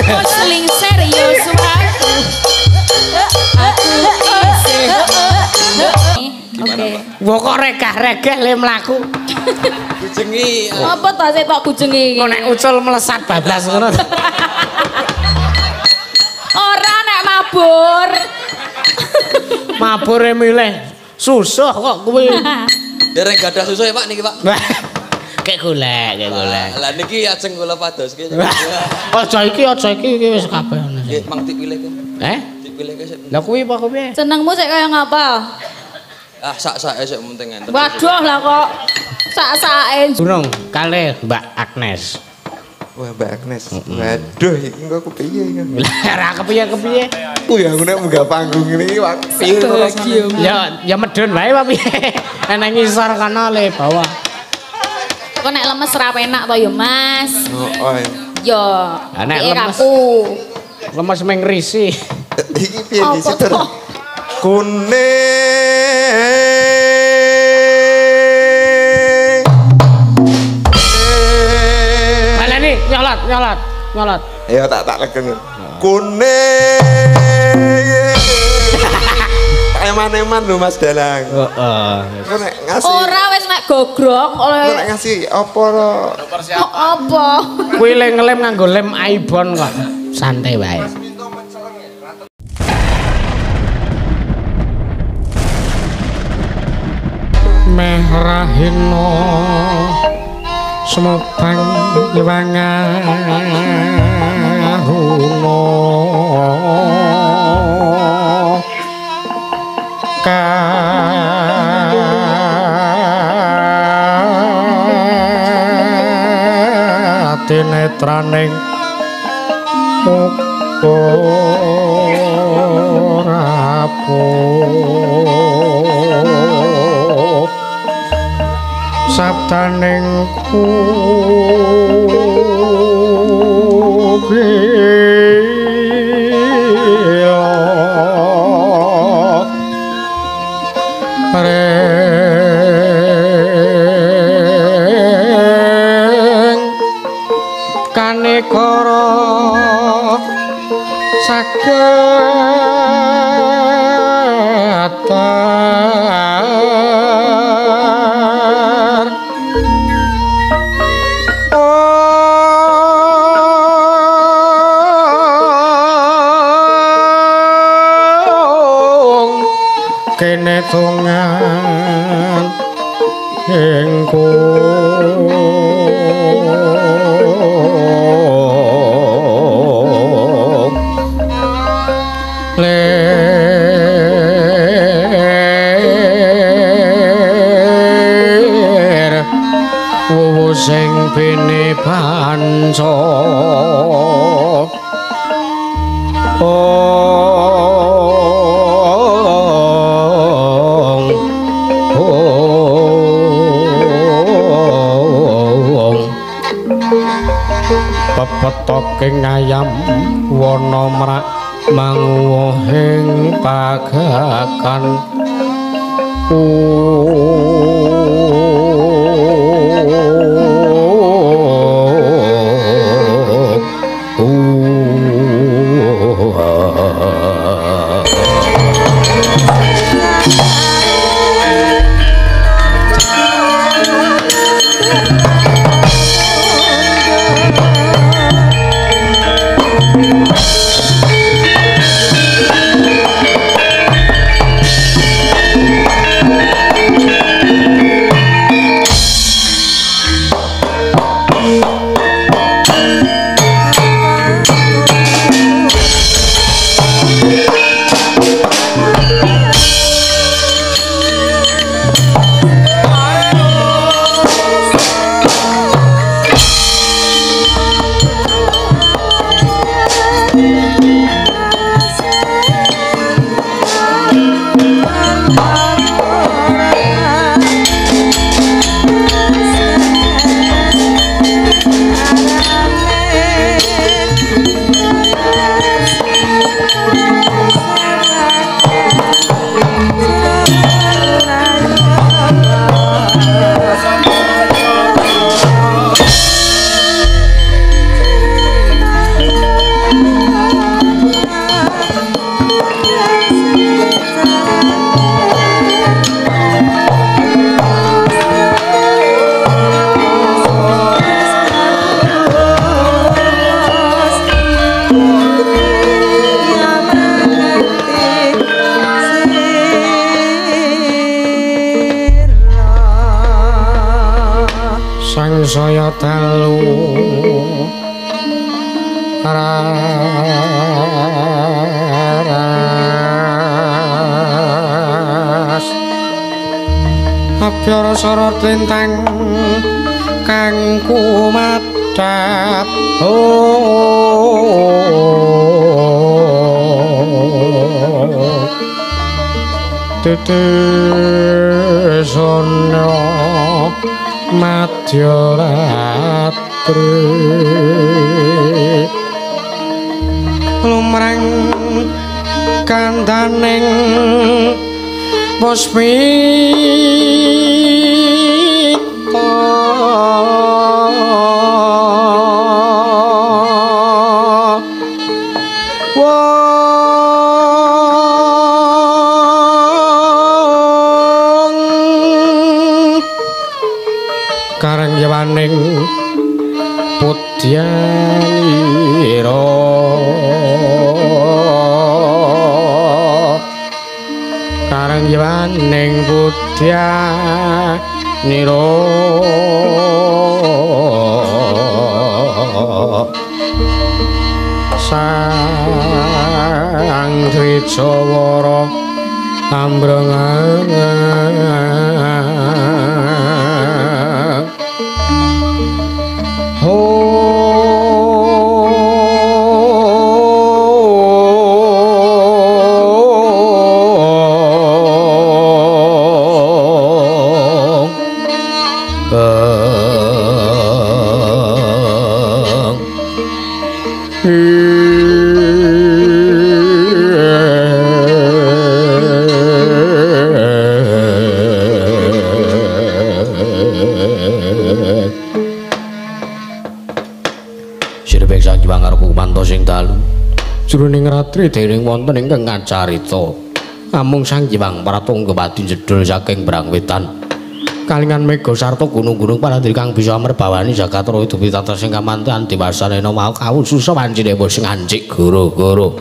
Musling serius wae. Oke. Wah kok regah-regah le mlaku. Bujengi. Apa ta sik tok bujengi iki? Kok nek ucul melesat bablas ngono. Ora nek mabur. Mabure milih susah kok kuwi. Dereng gadah susah ya Pak niki Pak. Kayak golek. Lah niki ajeng kula pados ki. Aja iki wis kabeh. Nggih, Mang dipilih ke. Dipilih ke sik. Lah kuwi apa kuwi? Senengmu sik kaya ngapa? Ah sak-sake sik penting enten. Waduh lah kok sak-sake. Burung kalih Mbak Agnes. Wah Mbak Agnes. Waduh iki kok kepiye iki? Lah kepiye? Ku ya nek munggah panggung ini Pak. Piye rasane? Ya medun wae Pak piye. Enek ngisor kana le bawah. Kok nek lemes ra penak to ya Mas. Oh. Yo. Nek lemes. Lemes meng risi. Iki piye iki Sister? Kuning. Baleni nyolot. Ya tak legen. Kuning. Eman-eman lho Mas Dalang. Heeh. Kok nek ngasih. Ora wis nek gogrok oleh. Nek ngasih apa lo? Apa? Kuwi le ngelem nganggo lem Aibon kok. Santai wae. Meh rahino semupang iwangaruno tinetraning rapuh sabdaning reng kanekara sagatar kene tungan engko ler wuwu sing bene panca pepetoking ayam wana mrak manguwuhing pagakan saya dalu ras abhyara sorot lintang kang kumadhap Tetesana madya ratri lumrang kandaning puspita karangyawaning putyanira karangyawaning putyanira sang Trijawara ambrengang jroning ratri dening wonten ingkang ngacarita namung Sang Hyang Pratunggawati jedul saking Brangwetan kalingan mega sarta gunung-gunung palandri kang bisa merbawani Jagatara hidup tata sing kamantean diwasanena mau kawususa wancine sing ancik goro-goro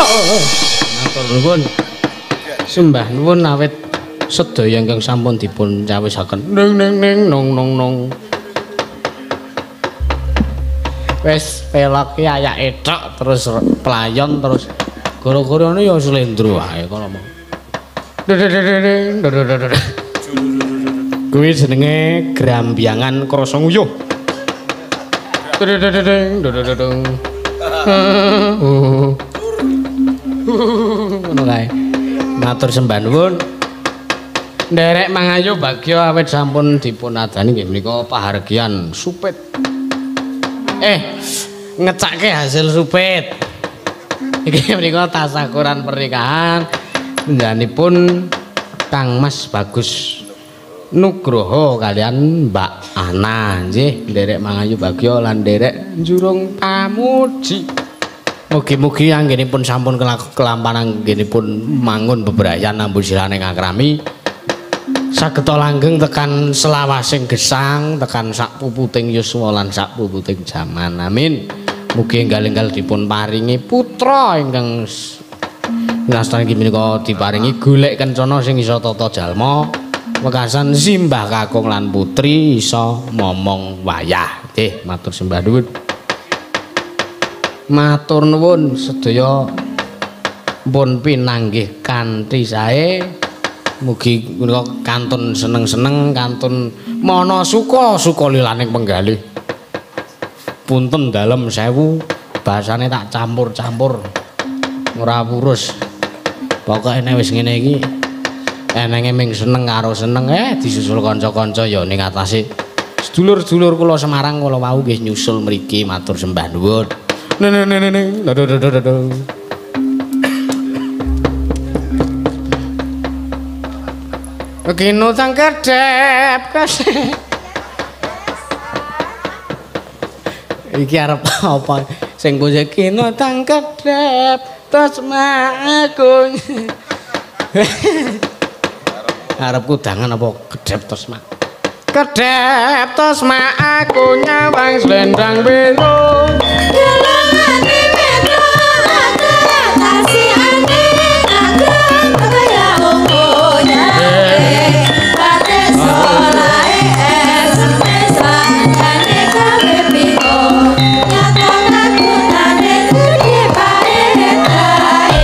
Matur nuwun. Sembah nuwun awit sedaya ingkang sampun dipun cawisaken. Ning ning ning nong nong nong. Wis pelok ki ayake tok terus pelayon terus gara-garane ya slendro wae kala mau. Kuwi jenenge Grambiangan Krasa Nguyuh. Ngono kae. Matur sembah nuwun. Nderek Mangayu Bagya awit sampun dipun adani nggih menika pahargyan supit. Ngecake hasil supit. Iki menika tasakuran pernikahan njanipun Kang Mas Bagus Nugroho kalian Mbak Ana nggih nderek Mangayu Bagya lan nderek Jurung Pamuji. Mugi-mugi anggenipun sampun kelampahan anggenipun mangun bebrayan nambu silane ngakrami sageta langgeng tekan selawasing gesang tekan sak puputing yuswa lan sak puputing jaman. Amin. Mugi enggal-enggal dipun paringi putra ingkang nastani menika diparingi golek kencana sing iso tata jalma wekasan simbah kakung lan putri iso momong wayah. Nggih matur sembah nuwun. Matur nuwun sedaya pun pinanggih kanthi sae. Mugi menika kantun seneng-seneng kantun mana suka lilaning penggalih. Punten dalem 1000 bahasane tak campur-campur ora wurus. Pokoke nek wis ngene iki enenge ming seneng karo seneng disusul kanca-kanca ya ning atase sedulur-sedulur kula Semarang kula wau nggih nyusul mriki matur sembah nuwun. Kino tang kedep kasih. Iki arep apa? Sing puja kino tang kedep terus aku. Arep kudangan apa kedep terus mak. Kedep terus aku nyawang slendang biru. Gelangane metro kasihane aku kaya umumnya. Pate solae semesan kane kabeh piko. Nyata lakunane kuwi bae tae.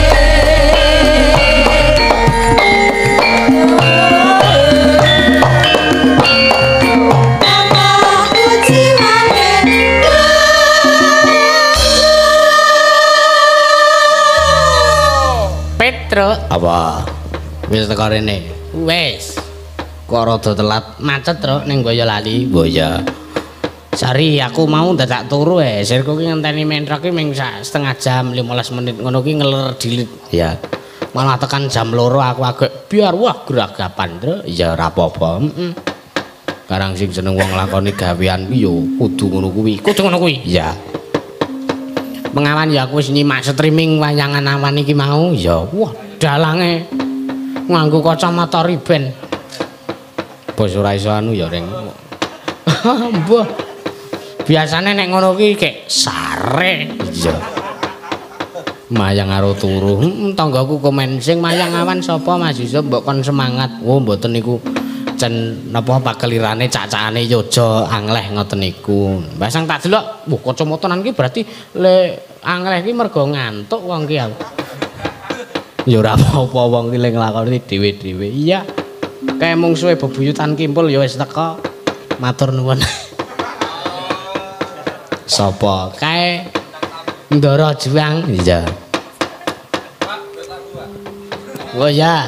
Petro apa wis teko rene wis kok rada telat macet Tru ning Boyolali boya Sari aku mau dadak turu sirku ki ngenteni mentrok ki ming setengah jam 15 menit ngono ki ngeler dilit ya malah tekan jam 2 aku agak biar wah geragapan Tru ya ora apa-apa karang sing seneng wong lakoni gawean ki yo kudu ngono kuwi ya pengawan ya aku wis nyimak streaming wayangan awan iki mau ya wah dalange nganggo kacamata riben bos ora iso anu ya reng mbah biasane nek ngono ki kek sare iya mayang karo turu tanggaku komen sing mayang awan sapa Mas Yusuf mbok kon semangat oh mboten niku jen napa pakelirane cacane yoja angleh ngoten niku mbah sang tak delok wah kacamatanan ki berarti le angleh ki mergo ngantuk wong ki ya ora apa-apa wong ki le nglakoni dhewe-dhewe iya kae mung suwe bebuyutan kimpul ya wis teko matur nuwun sapa kae Ndara Juang iya oh ya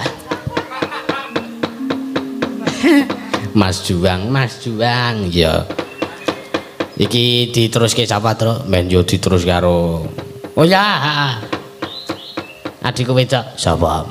Mas Juang ya iki diteruske sapa Tru men yo diterus karo oh ya adikku wedok sapa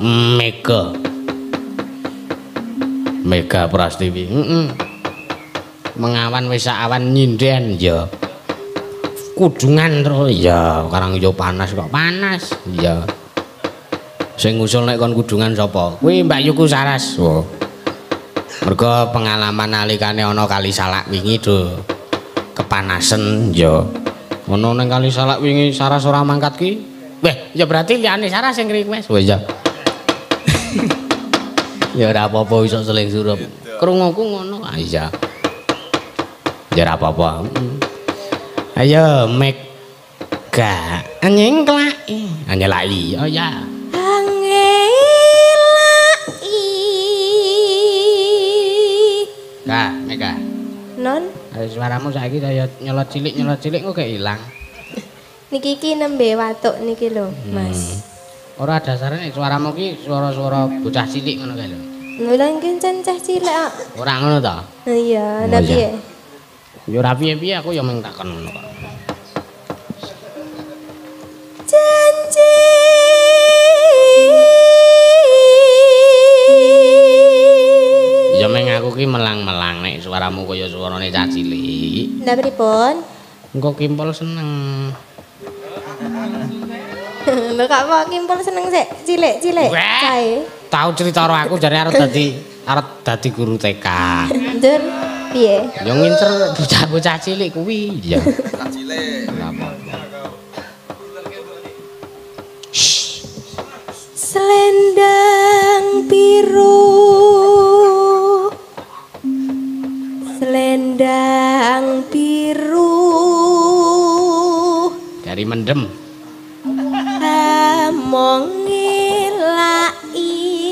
Mega Prastiwi mengawan wis awan nyinden ya kudungan Tru ya karang yo panas kok panas ya sing ngusul nek kon kudungan sapa kuwi Mbak Yuku Saras oh mergo pengalaman nalikane ana Kali Salak wingi do kepanasen ya ana ning Kali Salak wingi Saras ora mangkat ki Weh, ya berarti liyane Sarah sing request. Oh iya. Ya ora apa-apa iso seling surup. Krunguku ngono. Ah iya. Ya ora apa-apa. Ayo Mega. Nyengklaki. Nyelaki. Oh ya. Kak, Mega. Non, Suaramu saiki kaya nyolot cilik kok gak ilang. niki iki nembe watuk niki lho, Mas. Ora dasare nek suaramu ki suara-suara bocah cilik ngono kae lho. Lha iki cah cilik kok. Ora ngono ta? Iya, Oh, ndak iya. piye? Ya ora piye-piye aku ya mung takon ngono kok. Janji. Ya meng aku ki melang-melang nek suaramu kaya suarane cah cilik. Ndak pripun? Engko kimpul seneng. Lho kok kok kimpul seneng sik cilik-cilik Weh. kae. Tahu cerita karo aku jare arep dadi guru TK. Njur piye? Ya ngincer bocah-bocah cilik kuwi ya. Bocah cilik. Ora apa-apa. Selendang biru. Selendang biru. Dari mendem. Among ngelaki.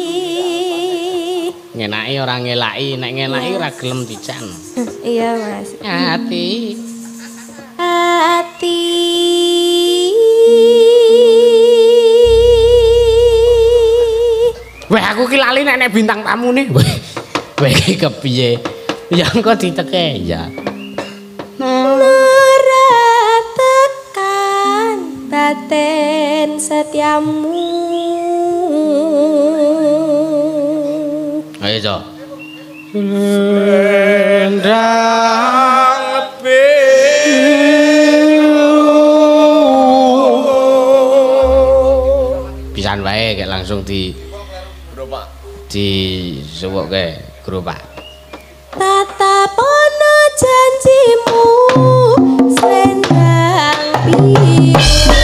Ngenaki ora ngelaki, nek ngelaki ora gelem dican. Iya, Mas. Hati. Hati. Weh aku ki lali nek bintang tamune. Weh iki kepiye? Ya engko diteke ya. Meratakan batin setiamu. Ayo, Jo. Pisan wae kayak langsung di suwokke gerobak. Tatapono janjimu selendang biru.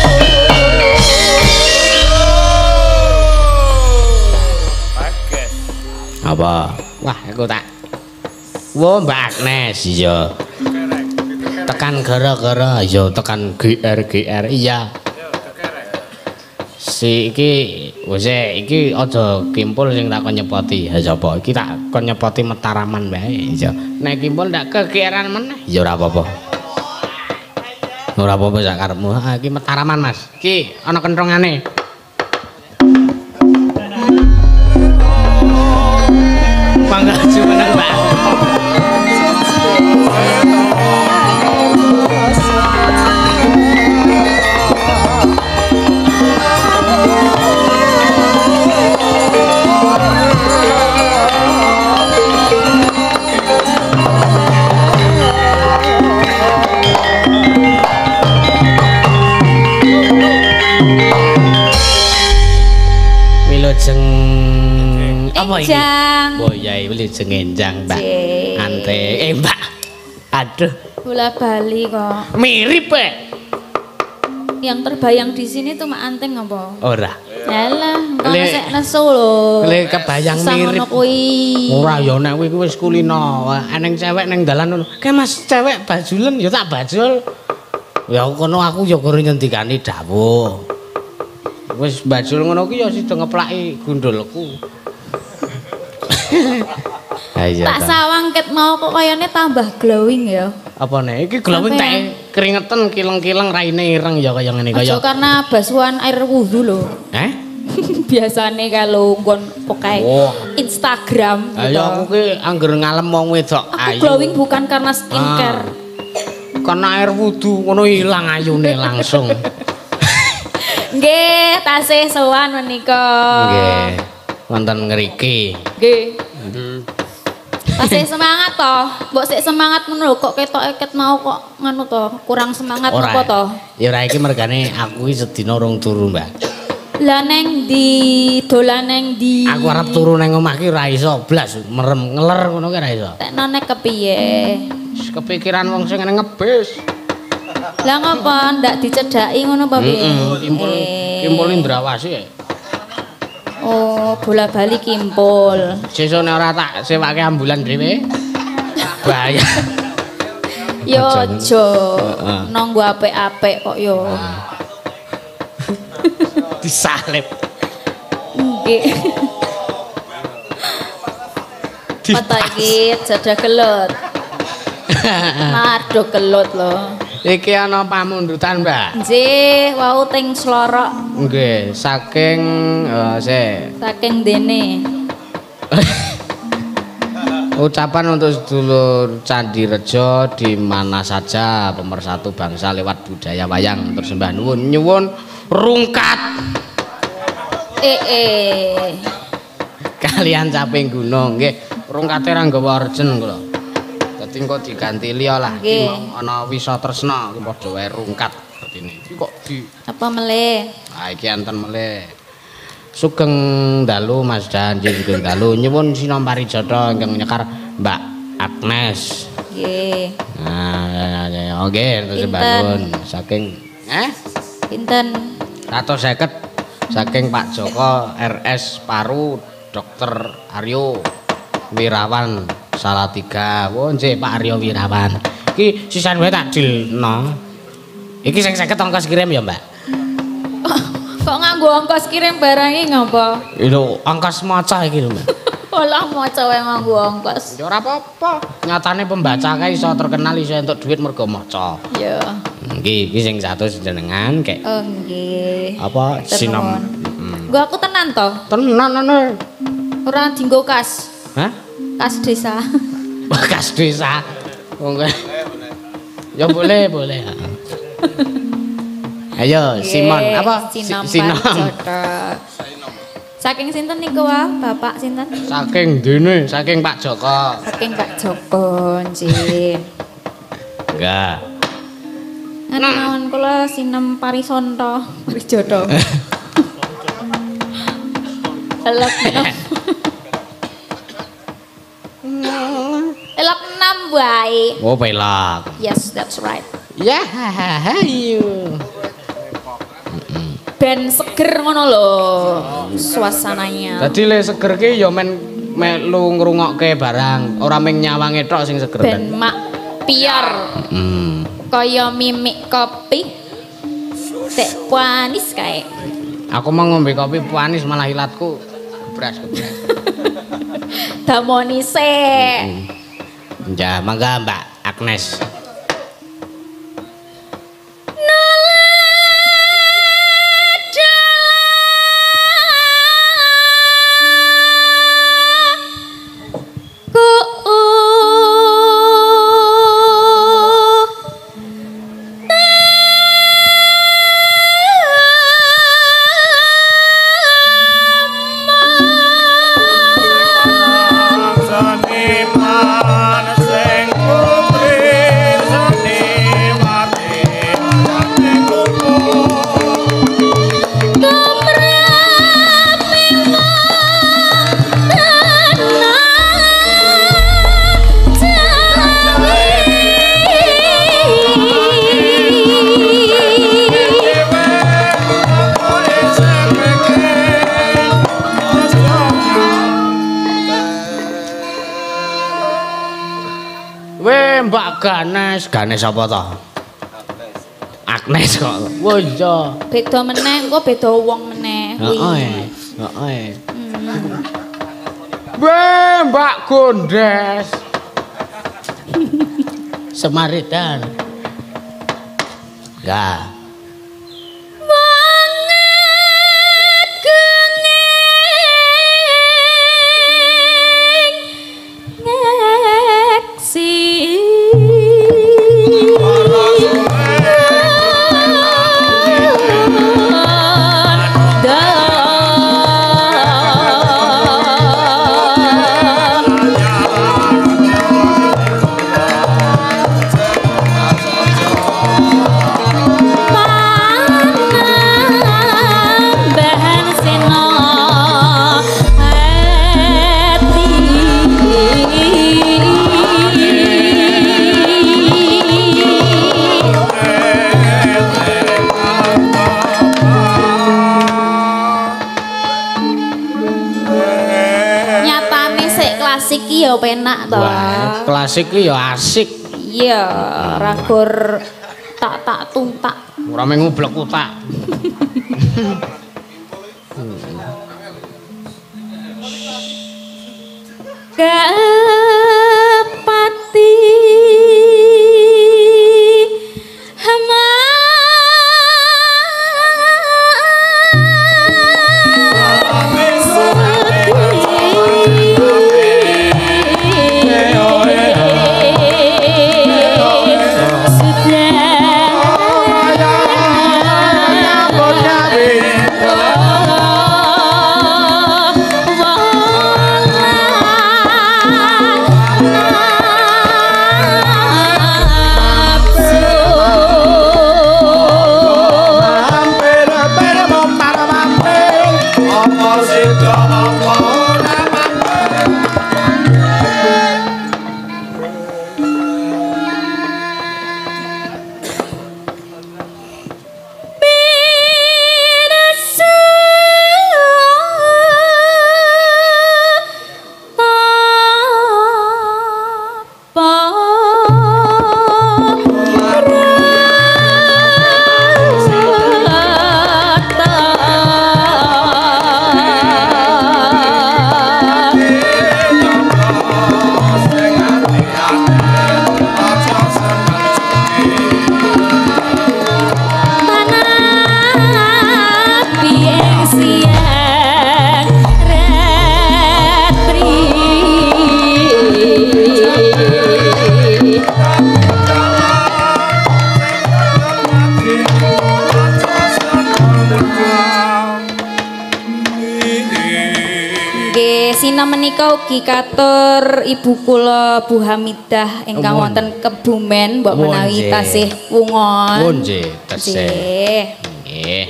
Apa? Wah, aku tak. Wo, Mbak Agnes, iya. Tekan gara-gara, iya tekan GR. Iya. Si iki wis iki aja kimpul sing tak kon nyepoti. Ha sapa? Iki tak kon nyepoti Mataraman wae. Iya. Nek kimpul ndak kegeran meneh, ya ora apa-apa. Ora apa-apa sak karepmu. Ha iki Mataraman, Mas. Iki ana kentrongane. Mangga jumeneng, Mbak. Wilujeng apa iki? Enjang. Oh iya, wilujeng enjang, Mbak. Jee. Ante, Mbak. Aduh, Bola Bali kok. mirip Yang terbayang di sini tuh Mak Anteng apa? ora. Yalah, engko Le- sik nesu lho. Le kebayang Susah mirip. ngono kuwi. Ora ya nek kuwi wis kulino. Eneng cewek neng dalan ngono. Kae Mas cewek bajulen ya tak bajul. Ya kono aku ya guru ngendikani dawuh. Wis bajul ngono ki ya sida ngeplaki gundulku. Ha iya. Tak sawang ket mau kok kayane tambah glowing ya. Apa nek iki glowing Apa tak ya? keringetan kileng-kileng raine ireng ya kaya ngene Aja kaya. karena basuhan air wudhu lho. Biasane kalau nggon pokai Oh. Instagram gitu. Ayo aku ki angger ngalem wong wedok Aku ayu. glowing bukan karena skincare. Karena air wudu ngono ilang ayune langsung. Nggih, tasih sowan menika. Nggih. Wonten ngriki. Nggih. Tasih semangat toh. Mbok sik semangat ngono lho kok ketok-eket mau kok ngono toh, kurang semangat Ora. napa toh? Ya ora iki mergane aku iki sedina rong turu, Mbak. Lah neng di dolan neng di. Aku arep turu nang omah ki ora iso blas, merem ngeler ngono ki ora iso. Tekno nek kepiye? Wis kepikiran wong sing ngebis. Lah ngapa ndak dicedhaki ngono apa piye? Impul Kimpul Indrawasi. Oh, bola-bali kimpul. Sesone ora tak sewake ambulan dhewe. Bahaya. Yo aja. Nonggo apik-apik kok yo. Disalib. Nggih. Mata iki jadah gelut. Mardo gelut lho. Iki ana pamundutan, Mbak. Nggih, wau teng Slorok. Nggih, saking Saking dene. Ucapan untuk sedulur Candi Rejo di mana saja pemersatu bangsa lewat budaya wayang terus sembah nyuwun rungkat. Kalian caping gunung nggih. Rungkate ra nggawa arjen kula. Dadi engko diganti liya lah. Ana wisa tresna iki padha wae rungkat artine. Iki kok di apa meleh? Ah iki enten meleh. Sugeng dalu Mas Dan sugeng dalu nyuwun sinampari jatha ingkang nyekar Mbak Agnes. Nggih. Nah, oke terus bangun saking Pinten? 150 saking Pak Joko RS Paru Dr. Aryo Wirawan Salatiga. Oh nggih Pak Aryo Wirawan. Iki sisan wae tak dilno. Iki sing 50 ongkos kirim ya, Mbak. Kok nganggo ongkos kirim barang iki ngapa? Lho, ongkos maca iki lho, Mbak. Olah maca wae nganggo ongkos. Ya ora apa-apa. Nyatane pembaca kae iso terkenal iso entuk dhuwit mergo maca. Ya. Nggih, iki sing 100 jenengan kek. Oh nggih. Apa sinom? Gua aku tenan to. Tenan ana. Ora dienggo kas. Hah? Kas desa. Kas desa. Monggo. Ya boleh. Ayo, Simon apa? Sinom. Saking sinten niku wah, Bapak sinten? Saking dene, saking Pak Joko. Saking Pak Joko, nggih. Enggak. Mawon kula sinem Parisonto, Wisjoto. Elok 6 wae. Oh, pelak. Yes, that's right. Ya, hayu. Ben seger ngono lho suasananya. Dadi le seger ki ya melu ngrungokke barang, ora mung nyawange tok sing seger. Ben mak piar. Kaya mimik kopi. Tek panis kae. Aku mau ngombe kopi panis malah ilatku gebras. Damoni sik. Ya, mangga Mbak Agnes. Ganes apa to? Agnes kok. Wah iya. Beda meneh, engko beda wong meneh. Heeh. Mbak Gondes. Semaritan. Ya. klasik ki ya penak to. Wah, klasik ki ya asik. Iya, ragor tak tuntak. Ora mung ngublek utak. Kepati hama menika ugi katur ibu kula Bu Hamidah ingkang wonten Kebumen mbok menawi tasih wungon. Oh nggih, tasih. Nggih.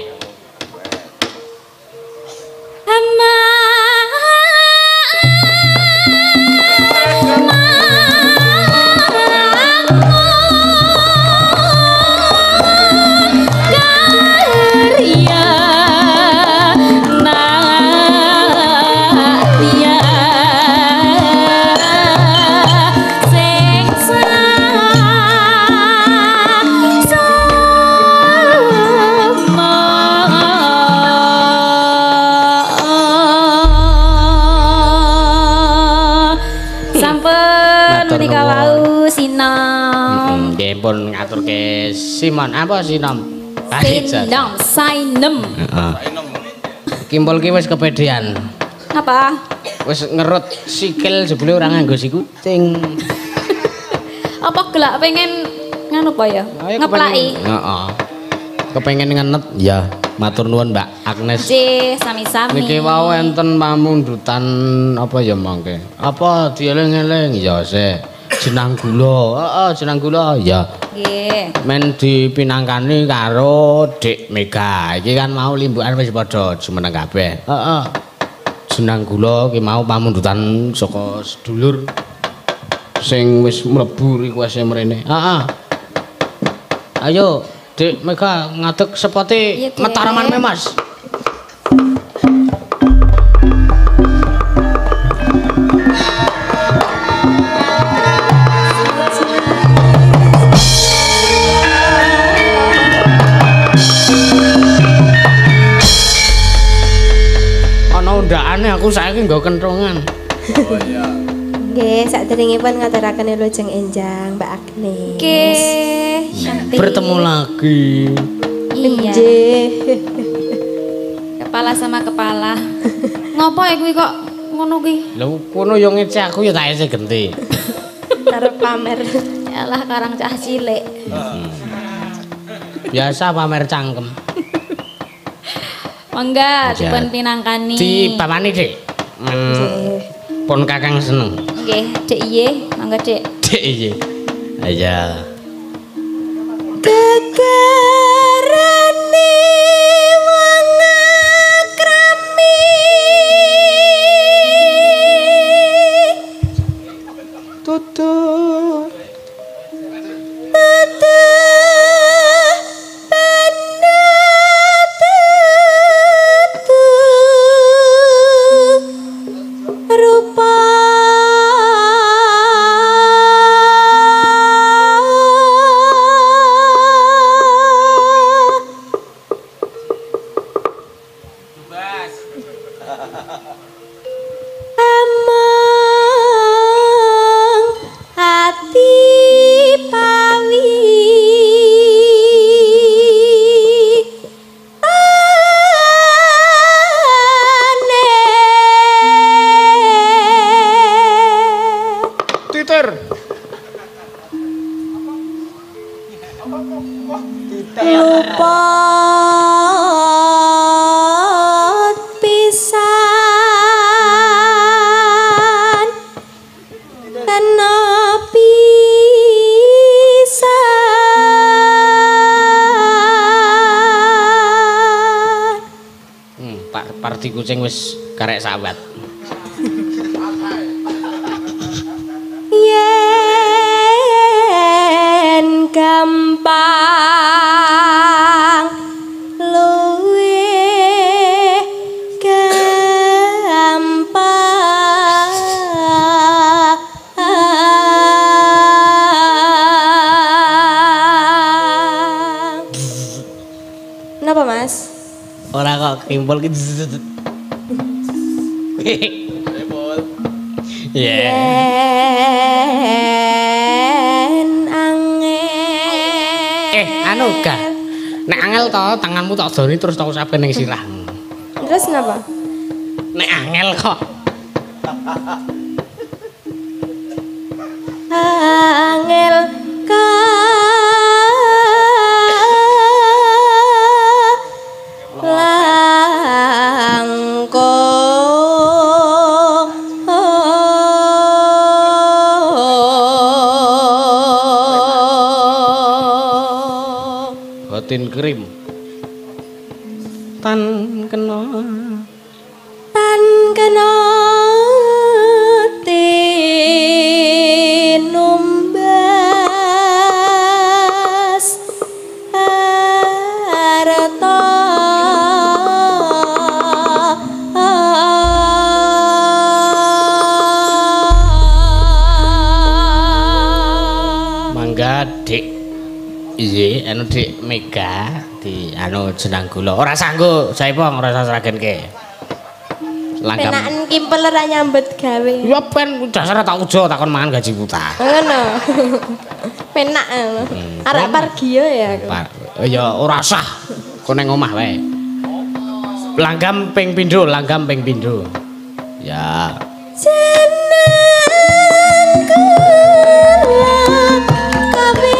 Pun ngaturke Simon apa Sinom? Sinom, Sainem. Heeh. Kimpul ki wis kepedean. Apa? Wis ngerut sikil jebule ora nganggo sikuting. Apa gelak pengen nganu apa ya? Ngeplaki. Heeh. Kepengen ngenet ya. Matur nuwun Mbak Agnes. Nggih, sami-sami. Niki wau enten pamundutan apa ya mangke? Apa dieling-eling ya sik. Jenang gula, jenang gula ya. Nggih. Men dipinangkani karo Dik Mega. Iki kan mau limbukan wis padha jumeneng kabeh. Heeh. Jenang gula ki mau pamundutan saka sedulur sing wis mlebu request mrene. Heeh. Ayo Dik Mega ngadeg sepote Mataraman Mas. Ndakane aku saiki nggo kenthongan. Oh iya. Nggih, saderengipun ngaturaken Wilujeng Enjang Mbak Agnes. Nggih, cantik. Bertemu lagi. Iya. Nggih. Kepala sama kepala. Ngopo kuwi kok ngono kuwi? Lha kono yo ngece aku ya tak ese genti. Arep pamer. Yalah karang cah cilik. Biasa pamer cangkem. Mangga dipun pinangkani. Dipamani, Dik. Pun Kakang seneng. Nggih, Dik iye, mangga Dik. Dik iye. Ayo. Kekarane wong akrami tutur rupa titir. Luput pisan kena pisan. Parti kucing wis karek sawat. Yen gampang luwih gampang Napa Mas? Ora kok kimpul ki. Yen angel. Anu gak. Nek angel to tanganmu tak doni terus tak usapke ning sirah. Terus napa? Nek angel kok. Angel Botin krim. Tan kena tinumbas harta mangga Dik. Iye, anu Dik Mega di anu jenang gula. Ora sanggo, saipong ora sasragenke. Langgam. penaken kimpel ora nyambut gawe. Ya ben dasar tak ujo takon mangan gaji buta. Ngono. Penak ngono. Arek pargio ya aku. Ya ora sah. Kok ning omah wae. Langgam ping pindho, langgam ping pindho. Ya. Jeneng kula kawe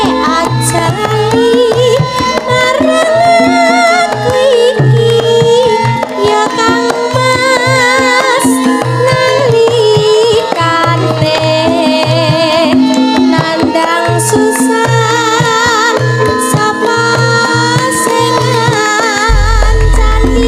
ajali marang aku iki ya Kang Mas nalikane nandang susah sapa sing ngancani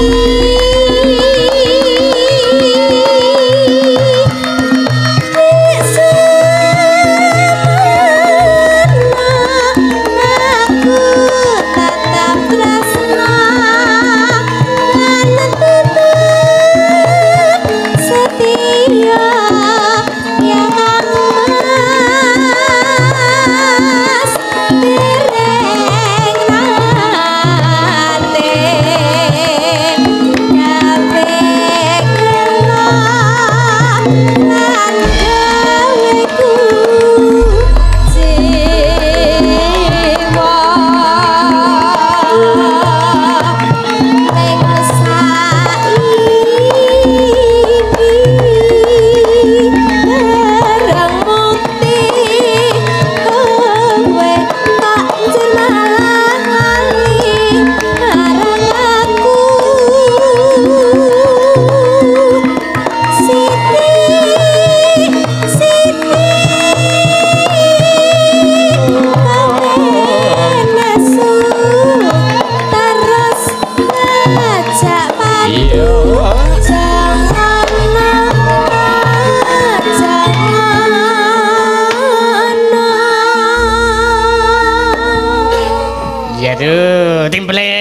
Aduh, timble.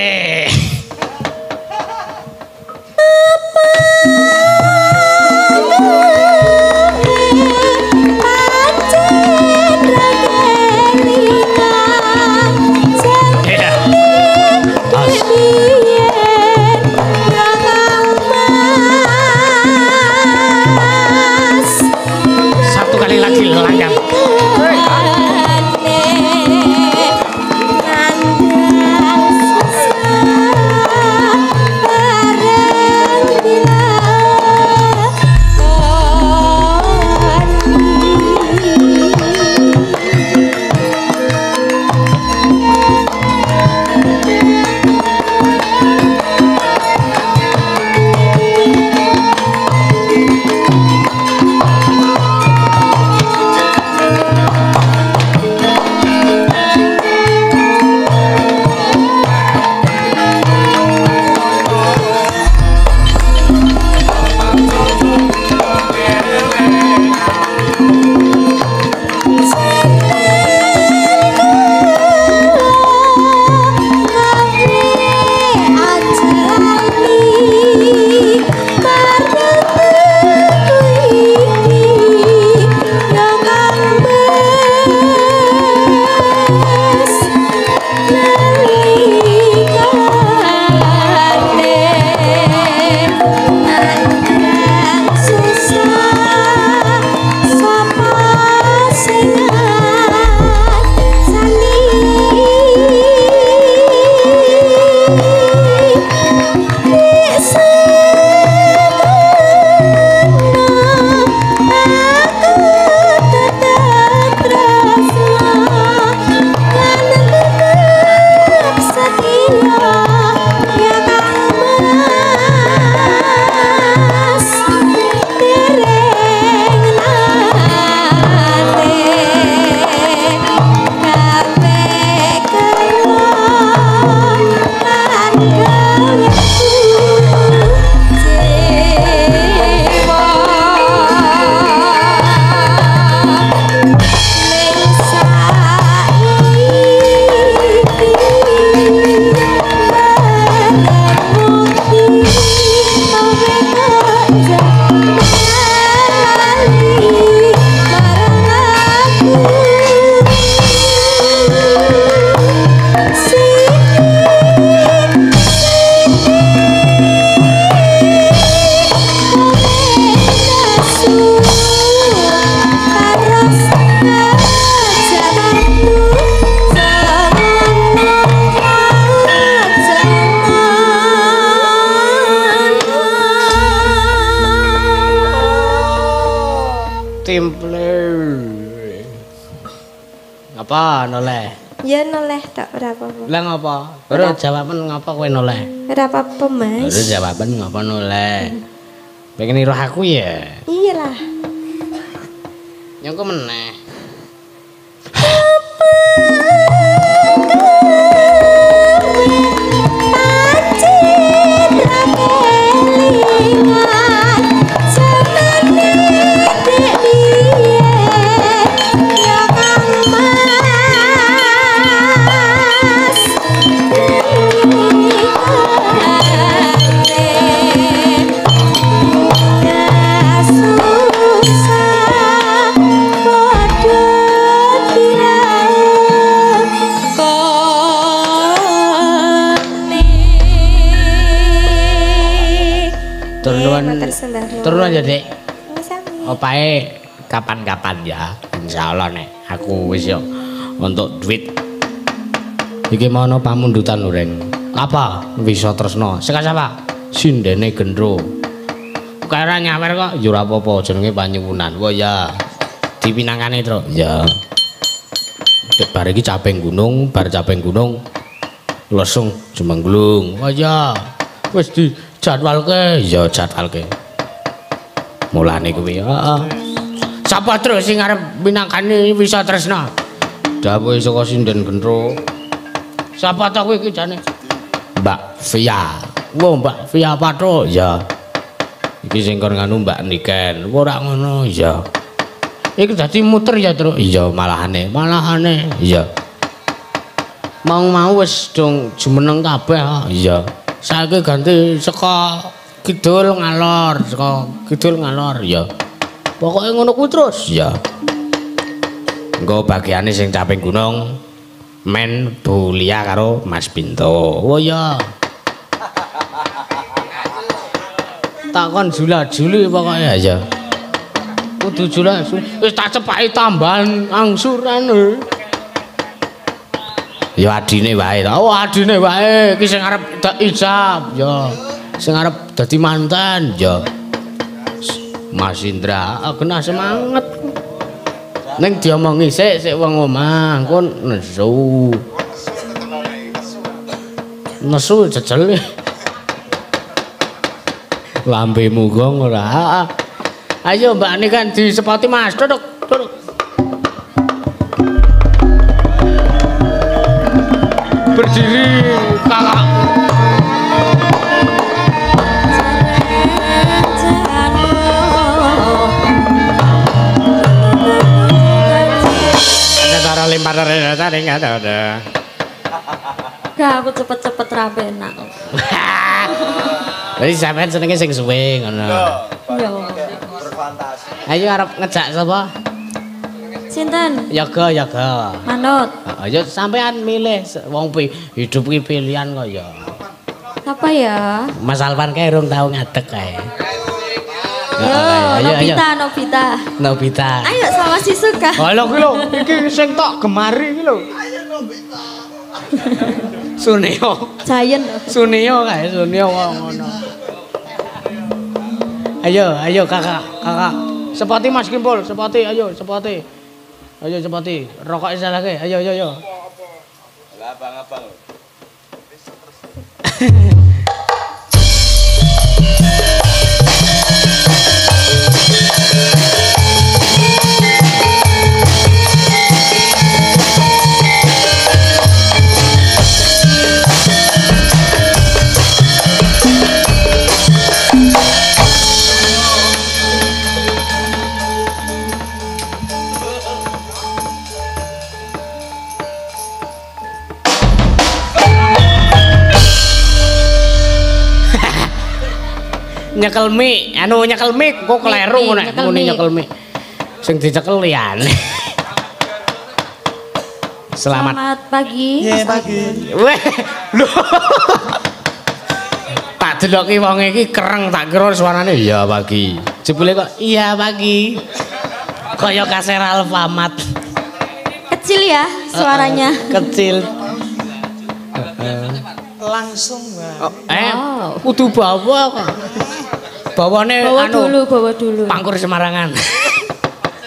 Satu kali lagi langgam. Timple. Apa noleh? Ya noleh tak berapa Bu. Lah ngapa? Ora jawaban ngapa kowe noleh? Berapa apa Mas? Ora jawaban ngapa noleh? Pengen niru aku ya? Iyalah. Yang kok meneh. Turun aja Dek. Opae kapan-kapan ya. Insyaallah nek aku wis yo untuk duit. Iki mono pamundutan lureng. Apa? Bisa tresno. Seka sapa? Sindene Gendro. Kaya nyawer kok ya ora apa-apa jenenge panyuwunan. Wah ya. Dipinangane, Tru. Ya. Bar iki caping gunung, bar caping gunung langsung Jumengglung. Wah ya. Wis dijadwalke, ya jadwalke. Mulane kuwi, heeh. Sapa terus sing arep minangkani Wisa Tresna? Dawuh saka Sinden Gendro. Sapa ta kuwi iki jane? Mbak Via. Wo Mbak Via Patro, ya. Iki sing kon nganu Mbak Niken. Ora ngono, ya. Iki dadi muter ya, Tru. Iya, malahane. Iya. Mau wis dong jumeneng kabeh, iya. Saiki ganti saka kidul ngalor, ya. Pokoke ngono kuwi terus, ya. Engko bagiane sing caping gunung men Bulia karo Mas Pinto. Oh ya. Takon jula-juli pokoke ya. Kudu jula-juli. Wis tak cepaki tambahan angsuran. Ya adine wae ta. Oh adine wae iki sing arep dak ijab, ya. Sing arep dadi mantan ya Mas Indra kena semangat ning diomongi sik wong omah kon nesu jejel lambemu gong ora ayo mbak ini kan disepoti Mas duduk berdiri kakak lempar dari nggak ada. Gak aku cepet-cepet rapi enak. Jadi sampean senengnya sing suwe ngono. Iya. Ayo arep ngejak sapa? Sinten? Yoga. Manut. Ayo sampean milih wong hidup ki pilihan kok ya. Apa ya? Mas Alvan kae urung tau ngadeg kae. Ayo, Nobita. Ayo sama si suka. Halo ki lho, iki sing tok gemari iki lho. Suneo. Giant. Suneo kae, Suneo ngono. Ayo kakak. Sepati Mas Kimpul, sepati. Ayo sepati. Rokok isalake. Ayo. Lah abang. nyekel mik kok kleru ngono muni nyekel mik sing dicekel liyane. Selamat pagi. Iya pagi. Weh lho tak deloki wong iki kereng tak kira suarane iya pagi jebule kok iya pagi kaya kaser Alfamart kecil ya suaranya. Kecil Langsung kudu bawa kok. Bawa dulu. Pangkur Semarangan.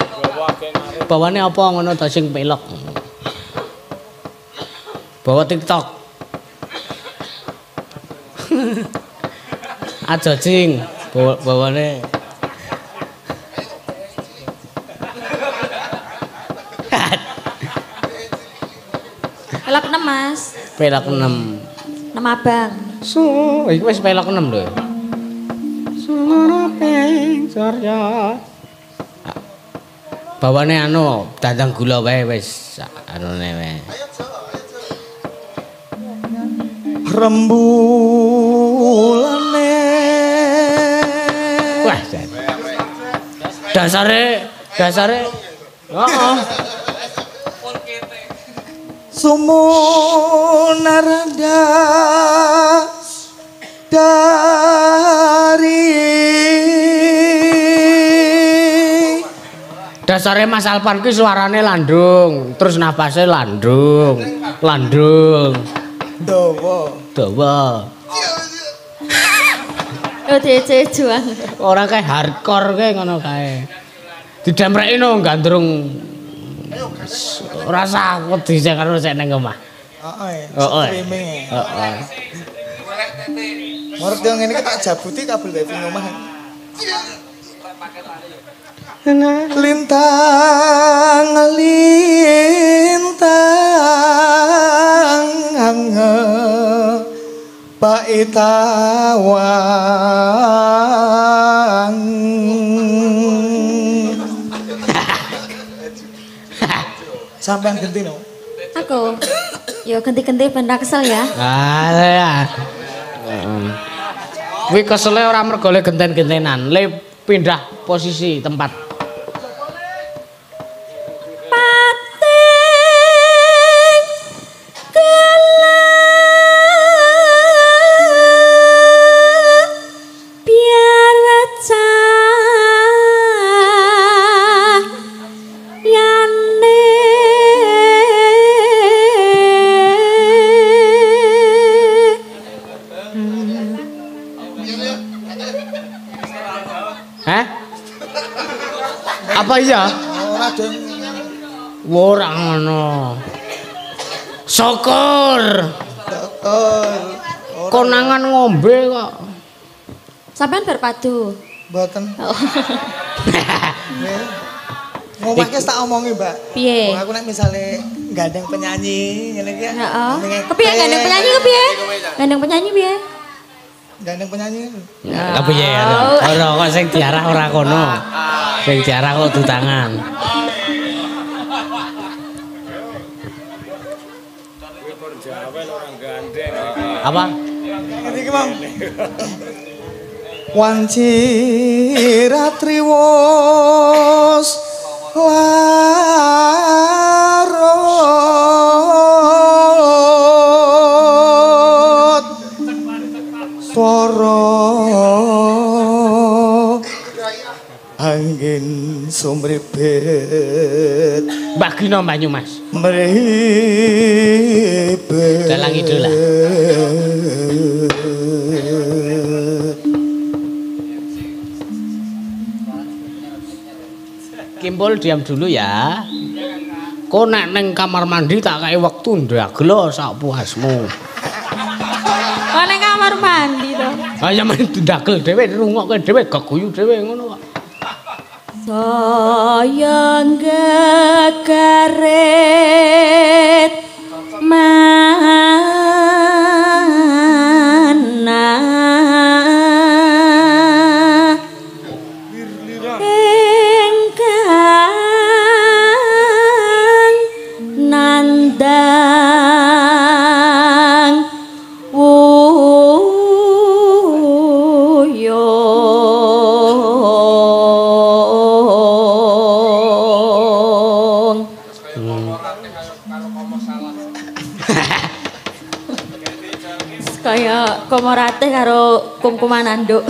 Bawane apa ngono ta sing pelok. Bawa TikTok. Aja cing bawane. Pelak 6 Mas. Pelok 6. 6 abang. Iki wis pelok 6 lho. Suara peng surya. Bawane anu dandang gula wae wis anune wae. Rembulane. Wah, dasare heeh. Sumunar dasare Mas Alpan ki suarane landung, terus napase landung. Dawa. Oh, DC juang. Ora kae hardcore kae ngono kae. Didamreki no gandrung. Ora sakut dhisik karo sik ning omah. Streaming. Heeh. Ngerti ngene iki tak jabuti kabel wifi omah. Lintang Paitawang. Sampean genti no? Aku. Yo genti-genti ben ra kesel ya. Ah. Kuwi kesele ora mergo le genten-gentenan, le pindah posisi tempat. Apa iya? Ora ngono. Syukur. Konangan ngombe kok. Sampean berpadu. Mboten. Ngomah ki tak omongi, Mbak. Piye? Aku nek misale gandeng penyanyi ngene iki. Heeh. Kepiye gandeng penyanyi kepiye? Gandeng penyanyi piye? Gandeng penyanyi. Lah piye? Ora kok sing diarah ora kono. Sing diarah kok dutangan. Apa? Ngene iki, Mang. Wanci ratriwos larut swara angin sumribet Mbak Gino Banyumas. mribet Dalang idola. Kimpul diam dulu ya. Kok nek ning kamar mandi tak kae wektu ndagel sak puasmu. Kok ning kamar mandi to? Ah ya men ndagel dhewe rungokke dhewe geguyu dhewe ngono kok. Sayang gagaret mana engkang nandang kayak komorate karo kumkuman anduk.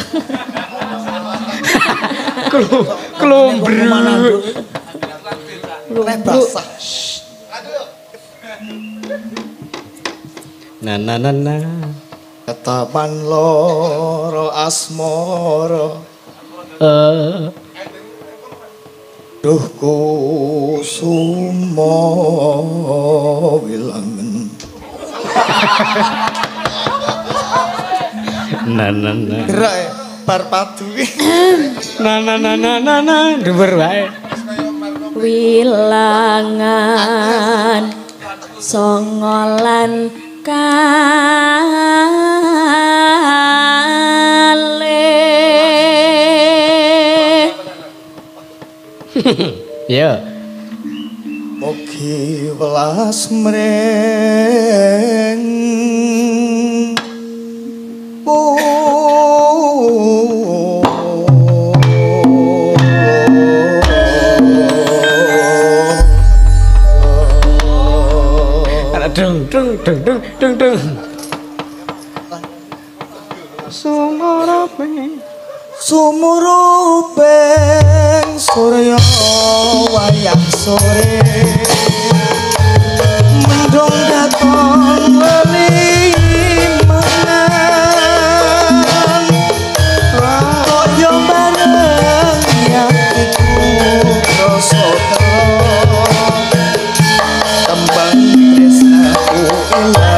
Klumbru. nek basah. Na. Tetapan loro asmara Duh kusuma wilangen. Gerak bar padu iki. Dhuwur wae. Wilangan songolan kalih. Ya. Mugi welas mring Dung dung dung dung dung dung. Sumuruping surya wayah sore mendung datang lelimengan kaya bareng yatiku rasa tembang tresnaku ilang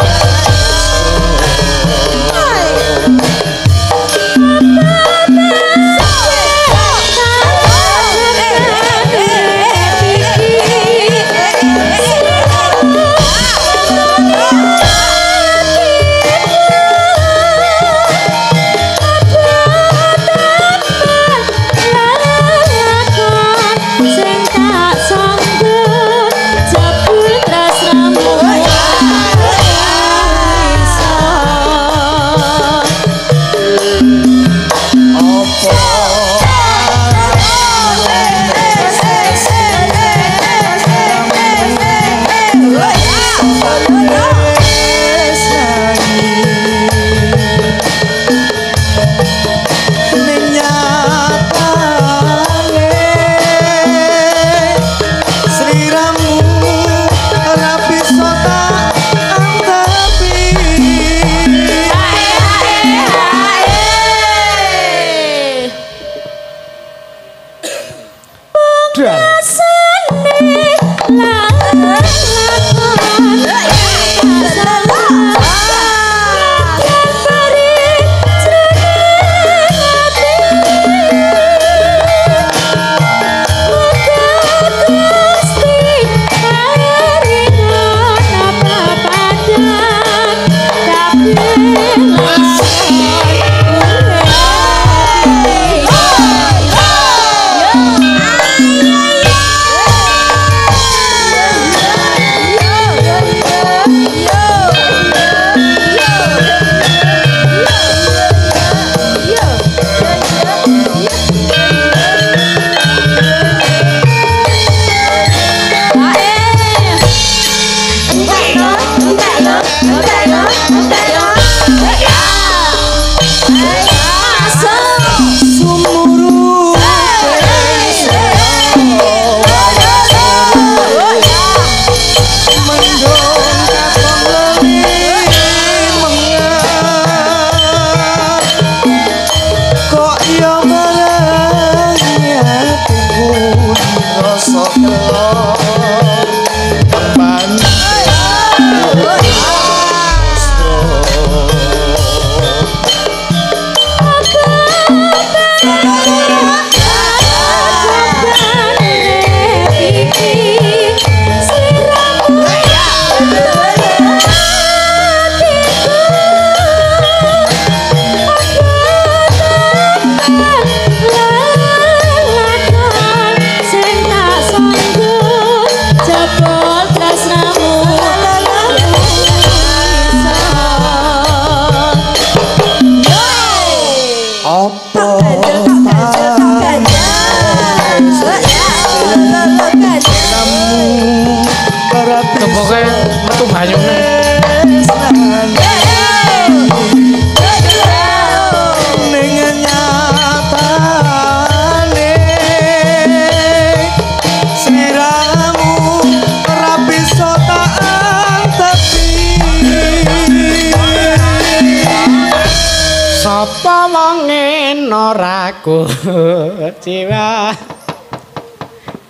Sapa wong ora jiwa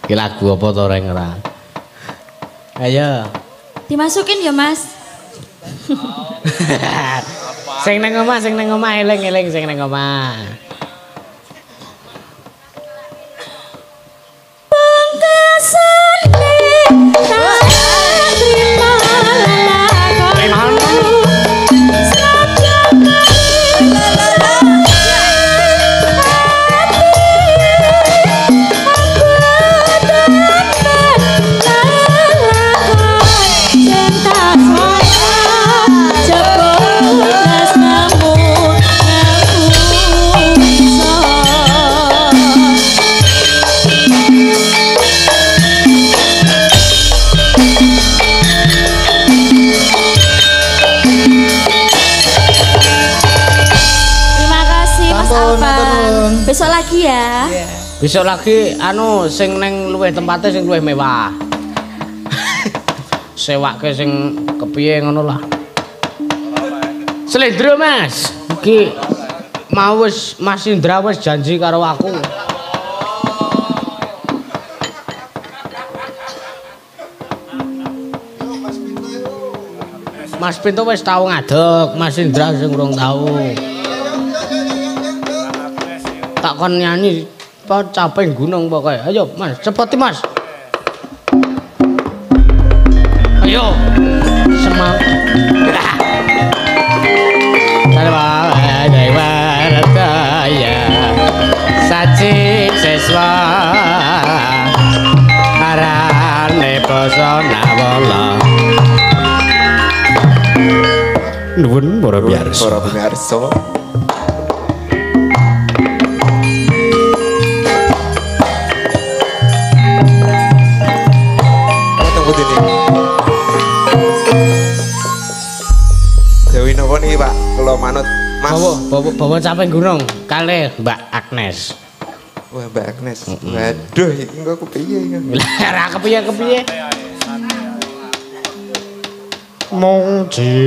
Iki lagu apa to reng ora? Ayo. Dimasukin ya, Mas. Sing nang omah eling-eling sing nang omah. Besok lagi ya. Besok lagi anu sing neng luwih tempate sing luwih mewah. Sewake sing kepiye ngono lah. Slendro Mas. Iki mau wis Mas Indra wis janji karo aku. Mas Pinto wis tau ngadeg, Mas Indra sing urung tau. Tak kon nyanyi caping gunung pokoke. Ayo Mas, cepet Mas. Ayo. Semangat. Sarwa dewa rataya. Saci seswa. Arane pesona wala. Nuwun para biarsa. Para biarsa. Dewi nopo niki Pak? Kula manut Mas. Bawa caping gunung kalih Mbak Agnes. Wah Mbak Agnes. Waduh iki engko kepiye iki? Ora kepiye-kepiye. Mongji.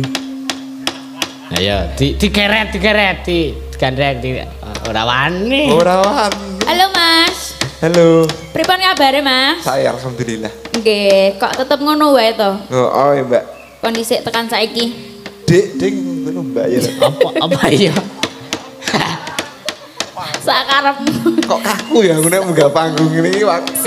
Ayo digeret digandreng ora wani. Ora wani. Halo Mas. Halo. Pripun kabare Mas? Saya alhamdulillah. Nggih, kok tetep ngono wae to? Oh iya Mbak. Kondisi tekan saiki. Dik ding ngono Mbak ya. Apa iya? Sakarepmu. Kok kaku ya aku nek munggah panggung ini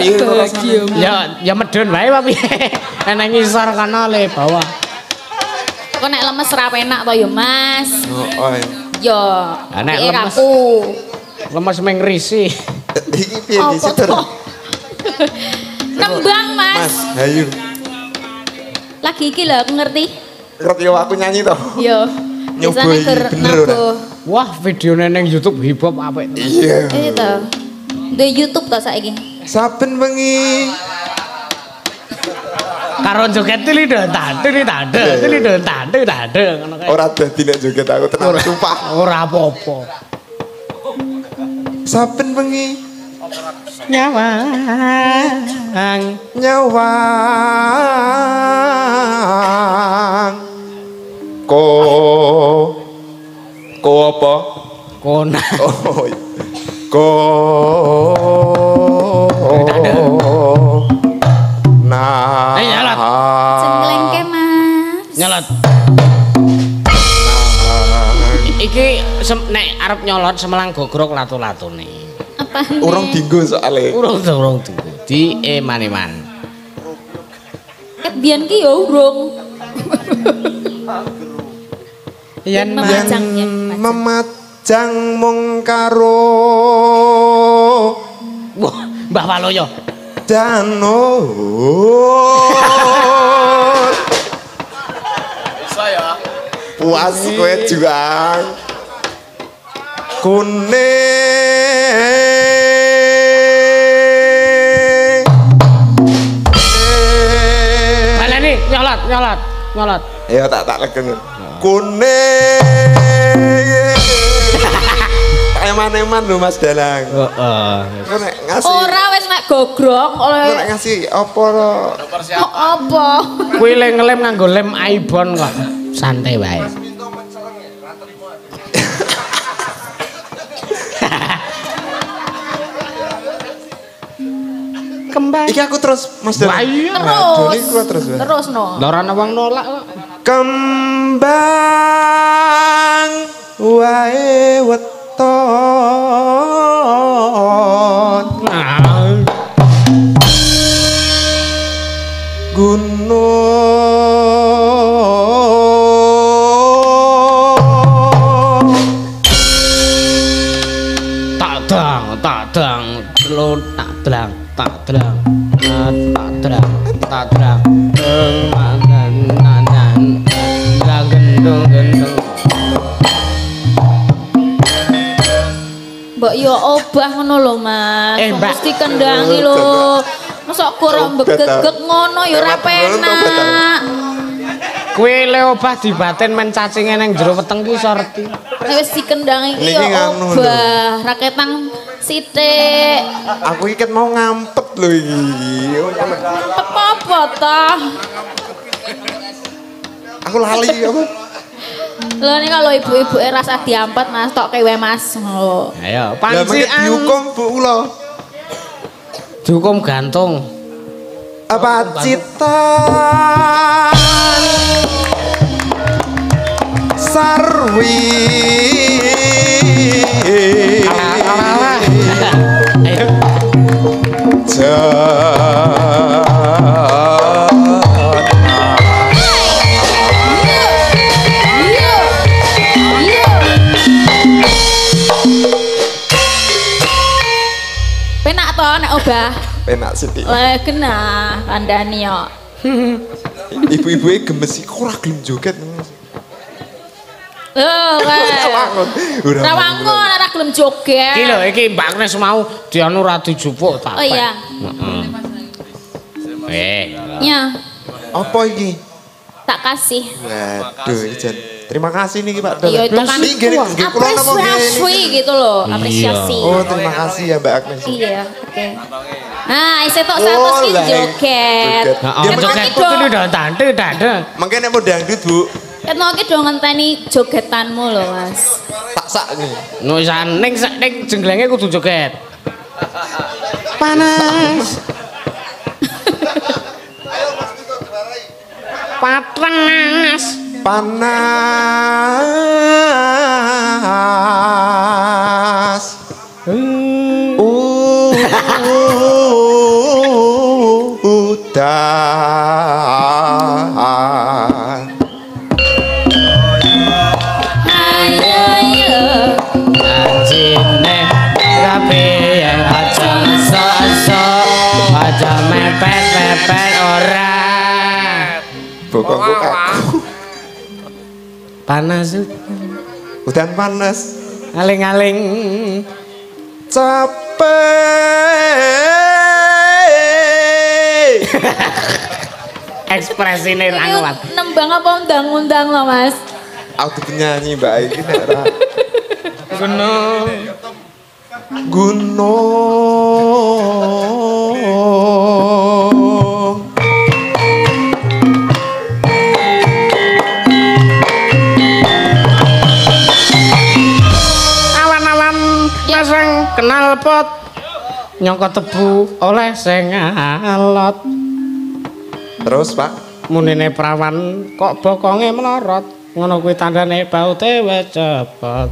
Ya medun wae apa piye? Enek ngisor kana le bawah. Kok nek lemes ra penak to ya Mas? Oh iya. Yo. Nek lemes. Lemes meng risi. Iki piye iki seter? Nembang Mas. Mas, hayu. Lagi iki lho aku ngerti. Ngerti aku nyanyi toh? Yo. Nyoba Biasane iki ger bener ora? nabuh. Wah, videone ning YouTube hip hop apik. Iya. Itu. Di YouTube to saiki. Saben bengi Karo joget tili tante ngono kae. ora dadi nek joget aku tenan sumpah. Ora apa-apa. Saben bengi Nyawang ko apa? Kona. Oh. Ko nah. Nyalot. Cengklengke Mas. Nyolot. Iki nek arep nyolot semelang gogrok latu-latune. Apa? Urung dinggo soalé. Urung tunggu. Di eman-eman. Ket biyen ki ya urung. Yen Memajangnya. Memajang mung karo Wah, Mbah Waloyo. danur. Saya. Puas kowe juang. Kuning. Baleni nyolot. Ya tak legen. Kuning. Eman-eman lho Mas Dalang. Heeh. Kok nek ngasih Ora wis mek gogrok oleh kok nek ngasih apa lo? apa? Kuwi le ngelem nganggo lem Aibon kok. Santai wae. kembang. Iki aku terus Mas Dan. Wah, iya. Terus. Terus no. Lah ora ana wong nolak kok. Kembang wae weton. Gunung Tak dang, telur tak dang. Gendong. Mbok yo obah ngono lho, Mas. Mbak. Mesti kendangi lho. Mosok kurang begegek ngono ya ora penak. Kuwi le obah dibaten men cacinge ning jero weteng ki iso reti. Nek wis dikendangi ki Niki yo nganu lho. obah, raketang sithik. Aku iket mau ngampet lho iki. Apa toh? Aku lali apa? Lho nek kalau ibu-ibu rasa diampet Mas tok kewe Mas. Oh. Ayo, Lah mengke pancian. dihukum Bu kula. Dihukum gantung. Apa cita sarwi Ayo. Penak to nek obah. penak sithik. Lah kena kandhani yo. Ibu-ibu gemes iku ora gelem joget. Rawangun ora gelem joget. Iki lho iki Mbak Agnes mau dianu ora dijupuk tak. Oh iya. Ya, Apa iki? tak kasih. Waduh, Jan. Terima kasih nih Pak Don. Iya itu kan Nggih kula napa apresiasi gitu loh, apresiasi. Oh, terima kasih ya Mbak Agnes. Iya, oke. Nah, isih tok 100 ki joget. Heeh, joget kudu udah tante tante. Mengke nek mau dangdut, Bu. Ketno ki do ngenteni jogetanmu lho, Mas. Tak sak nih. No isan ning jenglenge kudu joget. Panas. Panas. Panas. Udah. Ayo. Ajine rapi aja sok-sok aja mepet-mepet ora. Bokongku kaku. Panas Udan panas. aling-aling capek. ekspresine ra kuat. Nembang apa undang-undang lo, Mas? Aku penyanyi Mbak iki nek ora. Gunung Gunung. awan-awan pasang kenal pot nyangka tebu oleh sing alot Terus Pak, munine prawan kok bokonge melorot ngono kuwi tandane baute wis cepet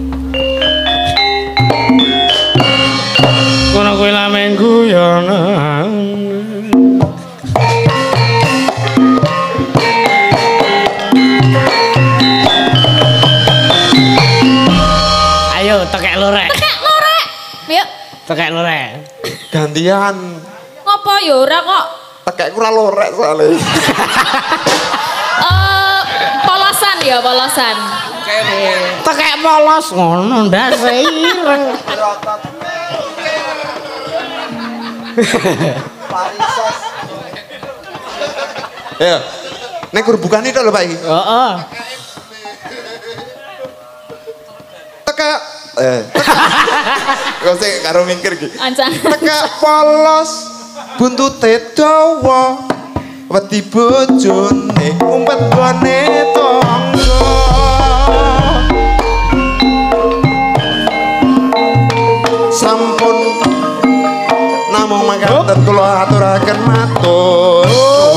ngono kuwi la minggu ya ayo tekek lorek Kek lorek. Yuk, tekek lorek gantian. ngopo ya ora kok. Tekekku ora lorek soalnya. Polosan ya, polosan. tekek polos ngono ndase ireng Ya. Nek bukan itu lho Pak iki. heeh Tekek Kok sik karo mikir iki. Ancang. Tekek polos buntute dawa. Wedi bojone umpet gone tangga. Sampun namung mangkaten kula aturaken matur.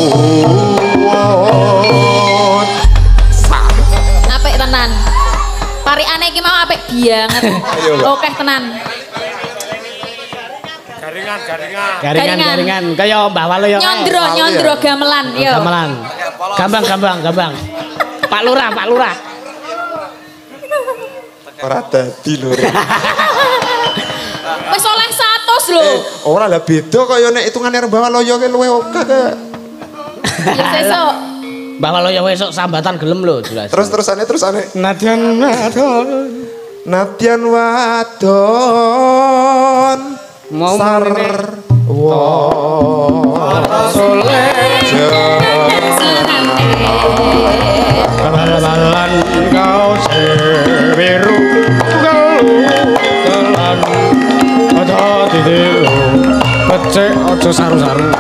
Apik tenan. Parikane iki mau apik banget. Oke tenan. Garingan. Kaya Mbah Walu ya. Nyondro gamelan yo. Gamelan. Gampang. Pak Lurah. Ora dadi lho. Wis oleh 100 lho. Ora lah beda kaya nek hitungane Mbah Walu ki luwih oke ke. Ya sesuk. Mbah Walu ya esuk sambatan gelem lho jelas. Terusane. Nadyan wadon mau sar Kalalan kau sebiru Kelan Aja ditiru Becek ojo saru-saru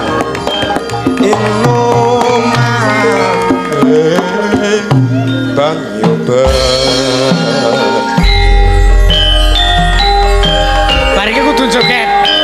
Bang Yoba Bariki kudu joget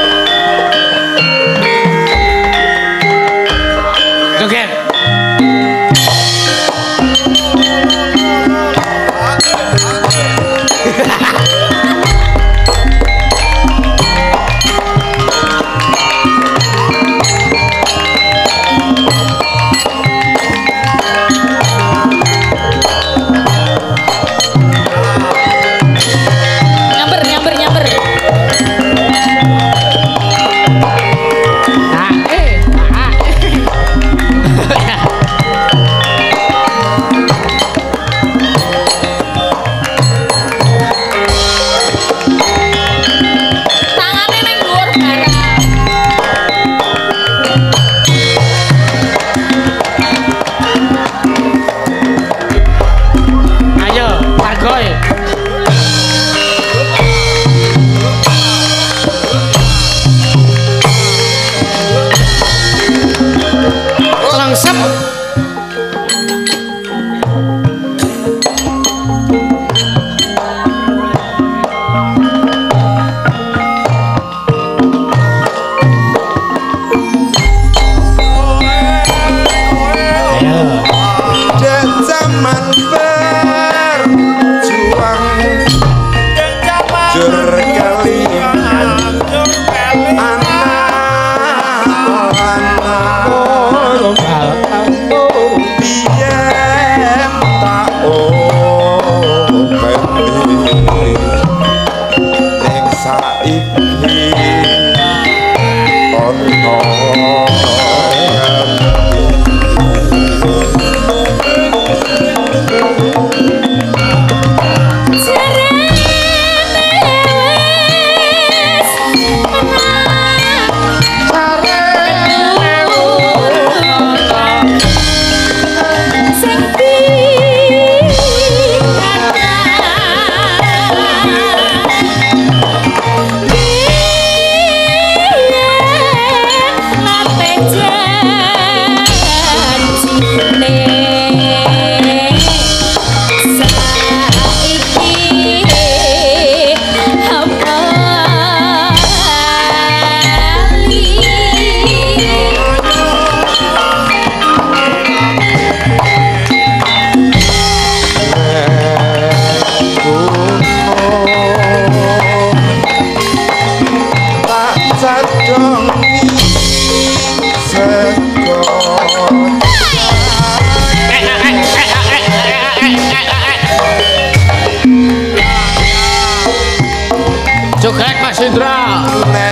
Joget Mas Indra.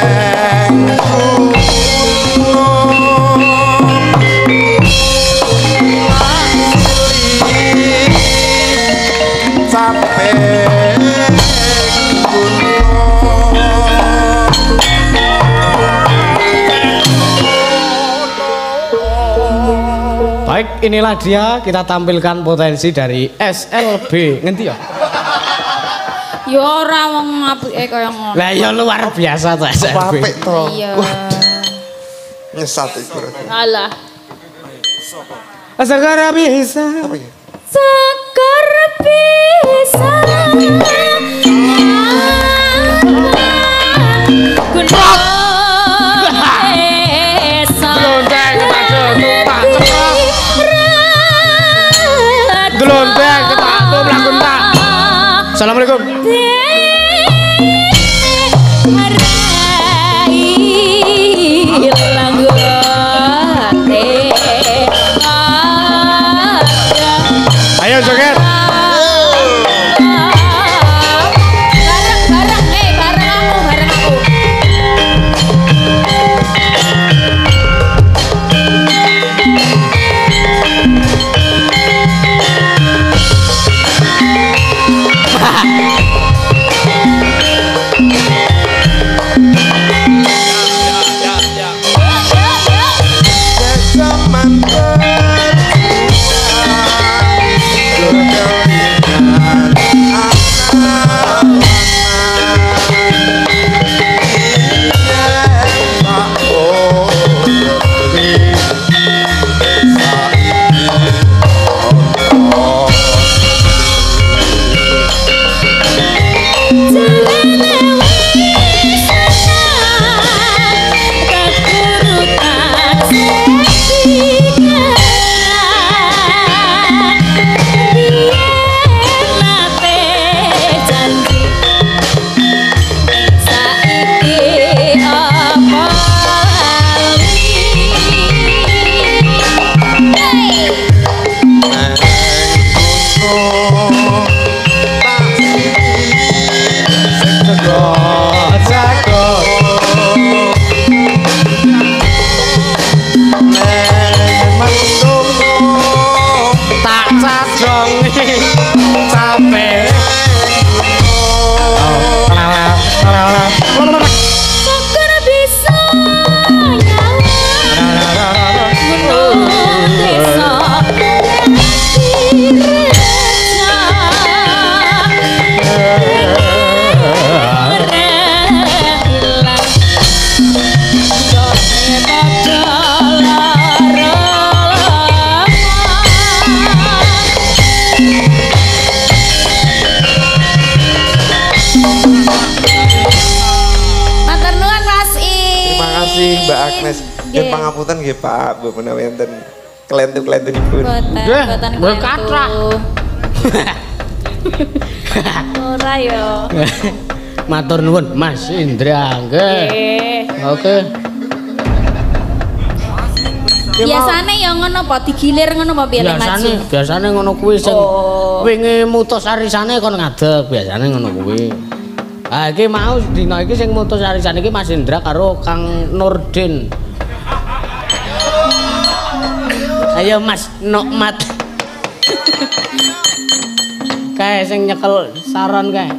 Baik, inilah dia kita tampilkan potensi dari SLB. Ngerti ya? Ya ora wong apike kaya ngono. Lah ya luar biasa to SLB. Apik to. Iya. Nyesat iku. Alah. Segera bisa. Apa ya? Sekar bisa. Gunung. Assalamualaikum. Ayo joget. Mbak Agnes, pangapunten nggih Pak, mbok menawi enten kelentu-kelentunipun. Boten kathah. Ora yo. Matur nuwun Mas Indra nggih. Oke. Biasane ya ngono apa digilir ngono apa piye maju? Biasane ngono kuwi sing wingi mutus arisane kon ngadeg, biasane ngono kuwi. Ah iki mau dina iki sing mutus arisan iki Mas Indra karo Kang Nurdin. Ayo Mas Nokmat. Kae sing nyekel saron kae.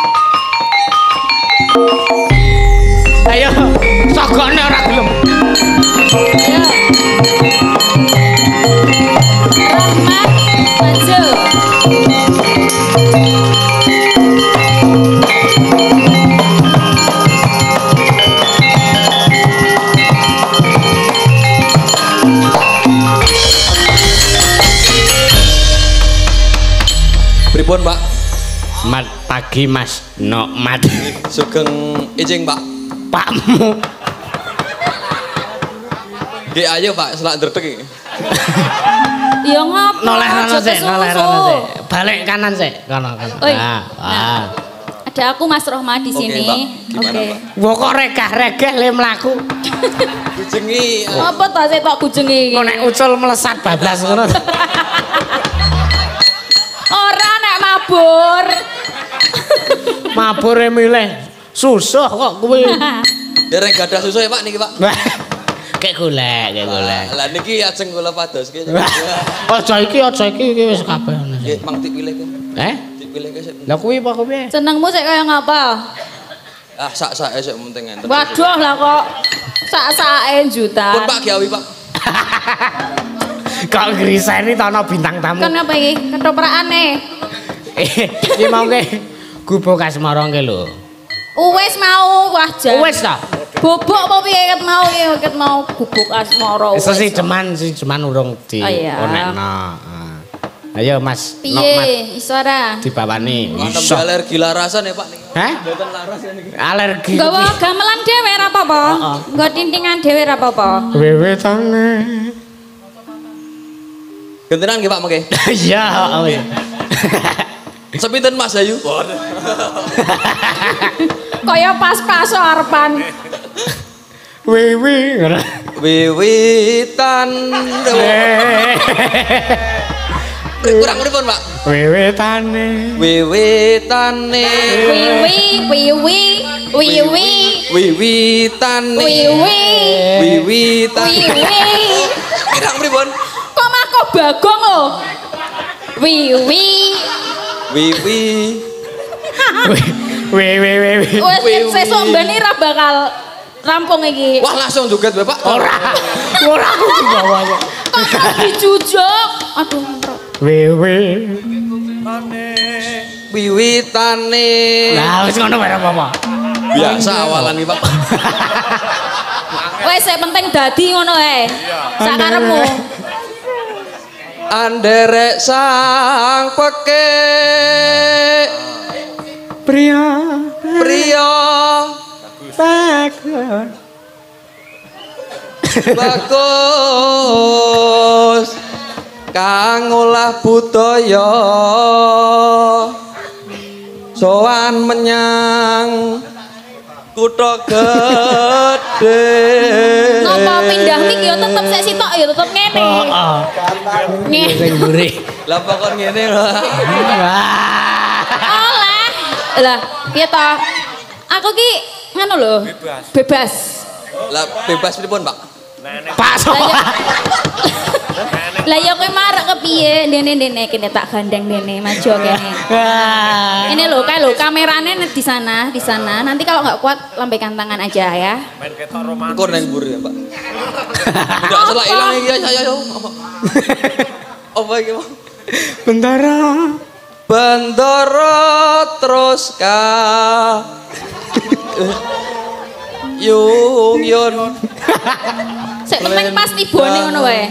Ayo sogone ora gelem. Ayo. Rahmat maju. Pripun, Pak? Mat pagi Mas Nokmat. Sugeng ijing, Pak. Pakmu. Nggih, ayo, Pak, selak ndredeg iki. Ya ngopo? Noleh rono sik. Balik kanan sik, kono. Nah. Ada aku Mas Rohma di sini. Oke. Wah kok regah-regah le mlaku. Bujengi. Apa ta sik tok bujengi iki? Kok nek ucul melesat bablas ngono. Ora nek mabur. Mabure milih susah kok kuwi. Dereng gadah susu ya, Pak niki, Pak. Kek golek. Lah niki ajeng kula pados ki. Aja iki wis kabeh. Nggih, Mang dipilih ki. Dipilih ki sik. Lah kuwi apa kuwi? Senengmu sik kaya ngapa? Ah, sak-sake sik penting enten. Waduh lah kok sak-sake juta. Pun Pak Giawi, Pak. Kok griseni ta ana bintang tamu. Kan apa iki? Ketoprakane. Iki mau ke gubuk Kasmara ke lho. Wis mau wah jan. Wis ta? Bobok apa piye ket mau gubuk asmara. Si jeman urung di onekno. Ayo Mas Nokmat. Piye iso ora? Dibawani. Iso alergi larasan ya, Pak niki. Hah? Mboten laras ya niki. Alergi. Gawa gamelan dhewe ora apa-apa. Nggo tintingan dhewe ora apa-apa. Wewetane. Gentenan nggih Pak mengke. Iya, Sepinten Mas Ayu? Kaya pas-pas arepan. Wiwi. Wiwitan. Kurang pripun, Pak? Wiwitane. Wiwitane. Wiwitane. Wiwitan. Kurang pripun? Kok mako Bagong lho. Wiwi. Wes sesuk mbene ra bakal rampung iki. Wah, langsung joget Bapak. Ora aku dibawanya. Kok dijujuk. Aduh, Wiwitane. Lah wis ngono wae apa? Biasa awalan iki, Pak. Wes sing penting dadi ngono ae. Sakarepmu. Anderek sang peke Priya bagus kang olah budaya sowan menyang kutha gedhe. Napa pindah mik ya tetep sik sitok ya tetep ngene. Heeh. Sing mburi. Lah pokon ngene lho. Oleh. Lah, piye to? Aku ki ngono lho. Bebas. Lah bebas pripun, Pak? Pak Lah ya kowe marek kepiye? Dene kene tak gandeng dene maju kene. Ini lho, kae lho kamerane di sana. Nanti kalau nggak kuat lambaikan tangan aja ya. Main ketok romantis. Engko nang mburi ya, Pak. Udah selak ilang iki ayo. Apa iki, Pak? Bendara terus ka yung yun. Sik penting pas tibone ngono wae.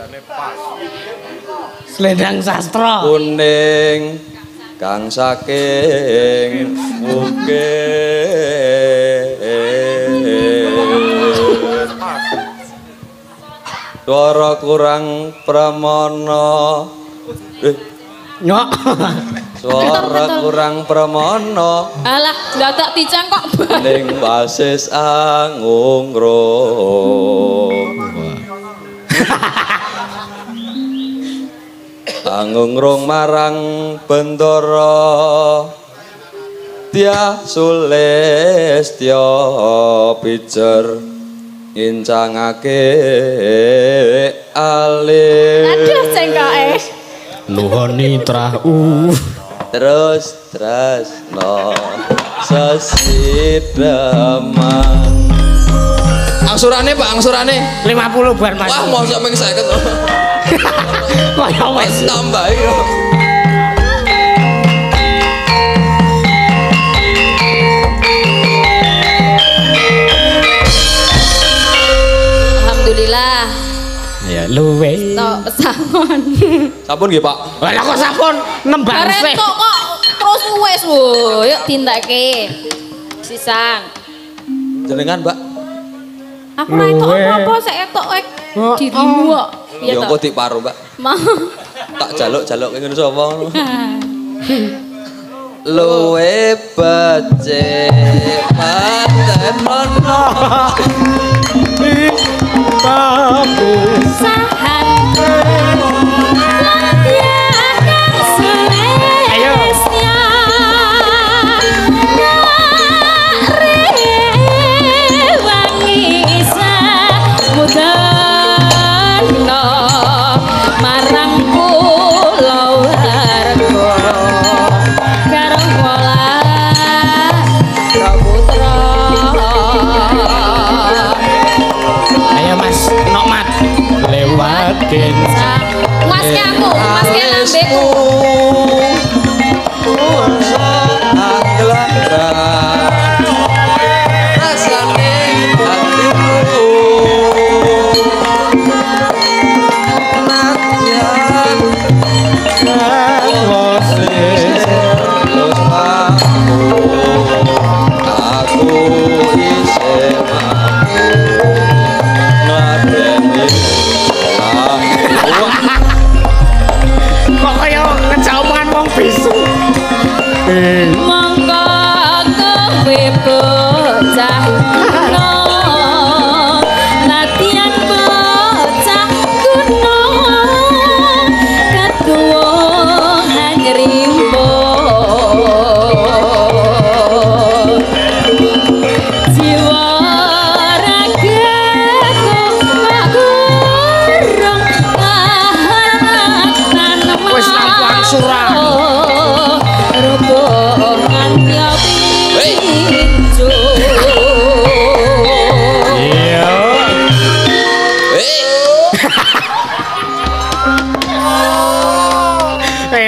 Selendang sastra. Kuning kang saking bukit Dora kurang pramana. Nyok. Suara kurang pramono. Alah, dadak dicengkok. Ning wasis angungrung. Angungrung marang bendara. Dia Sulistya pijer ngincangake alih. Aduh cengkoke. Nuhoni trah Terus no sesidaman. Angsurane Pak, angsurane 50 bar Mas. Wah, mosok ming 50 to. Kaya wis Tambah iki. Alhamdulillah. ya luwe. Tok pesangon. Sampun nggih, Pak. Lah kok sampun nembang sih. Kok terus wis lho, yuk tindakke. Sisan. Jenengan, Mbak. Aku ora entuk apa-apa sik entuk dirimu kok. Ya engko dik paru, Mbak. Tak jaluk-jaluk ngene sapa. Luwe becik paten ono. Sahan lampiakan selesnya wangi samudana marang pulau largo karo mola Praputra. Ayo Mas Nokmat lewat kenca. Maske aku, maske lambeku. Rasane hatiku nadyan aku isih mampu ngadeni Kok kaya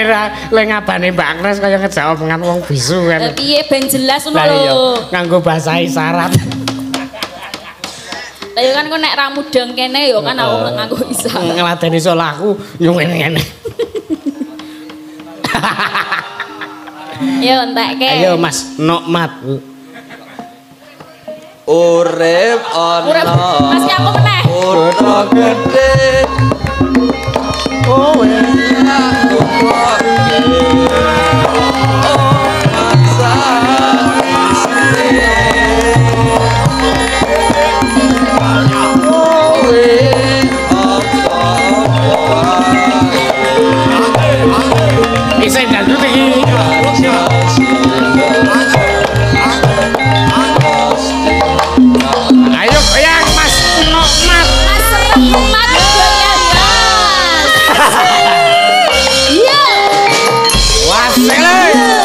le ngabane Mbak Agnes kaya ngejawab dengan wong bisu kan. Piye ben jelas ngono Lah iya, lho. nganggo bahasa isyarat. Lah ya kan kok nek ra mudeng kene ya kan aku nganggo isyarat. Ngladeni salahku yo ngene-ngene. Yo entekke. Ayo Mas Nokmat. Urip ana. Mas ki aku meneh. Kutha gedhe. Oh, Bisa dangdut iki. Ayo goyang Mas Nokmat. Mas Nokmat goyang Mas. Iya. Wasele.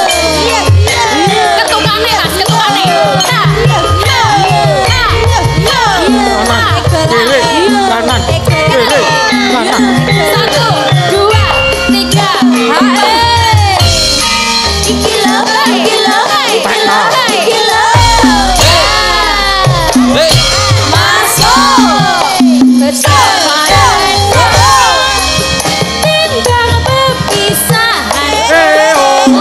Ketukane Mas, ketukane. Kanan. Kanan. 1 2 3. Hae. Iki lho, iki lho, iki lho, iki lho. Hei, Masuk. Bersama timbang perpisahan.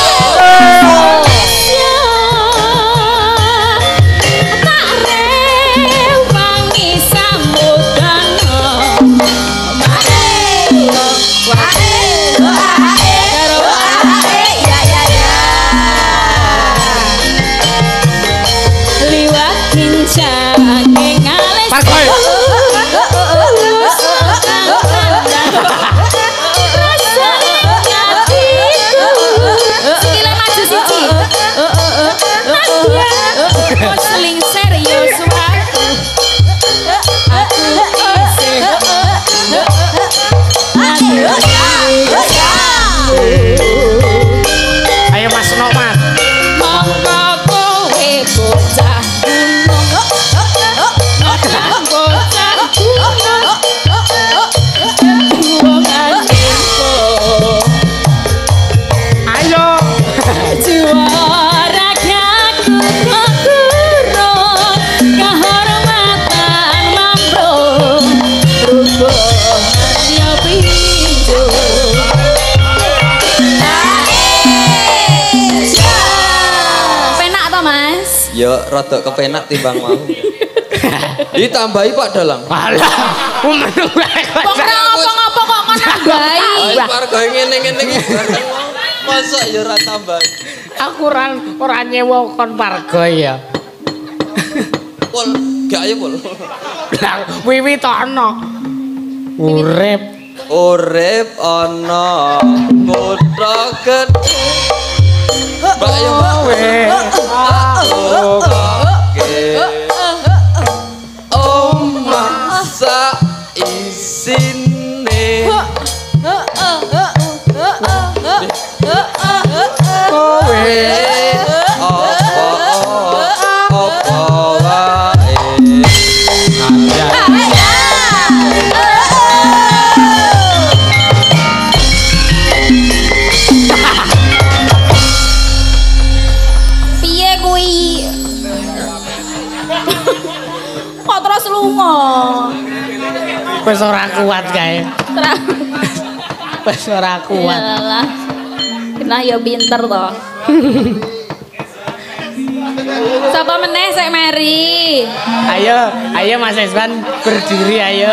Tak rewangi sambutan. Liwat kincang ngalis. Parkoy. Sikile maju siji. Seling serius aku. Aku isih. Ayo Mas Nokmat. Monggo kowe bocah gunung. Bocah gunung. Wong anjingku. Ayo. Juara gaku kurung. Kehormatan mambrung. Rubuhan ya pintu. Penak toh Mas? ya rada kepenak timbang mau. Ditambahi Pak Dalang. Alah, meneng wae. Kok ora apa-apa kok kon nambahi. Ayo warga ngene-ngene iki bareng. Masa ya ora tambahi. Aku ora nyewa kon parga ya. Pol, gak ayo pol. Lah wiwitono. Urip Urip ana kutha gedhe. Mbak yo omah sak isine. Kowe apa wae. Piye kuwi? Kok terus lunga? wis ora kuat kae. Wis ora kuat. Yalah. Kena ya pinter toh. Sapa meneh sik meri? Ayo Mas Eswan berdiri ayo.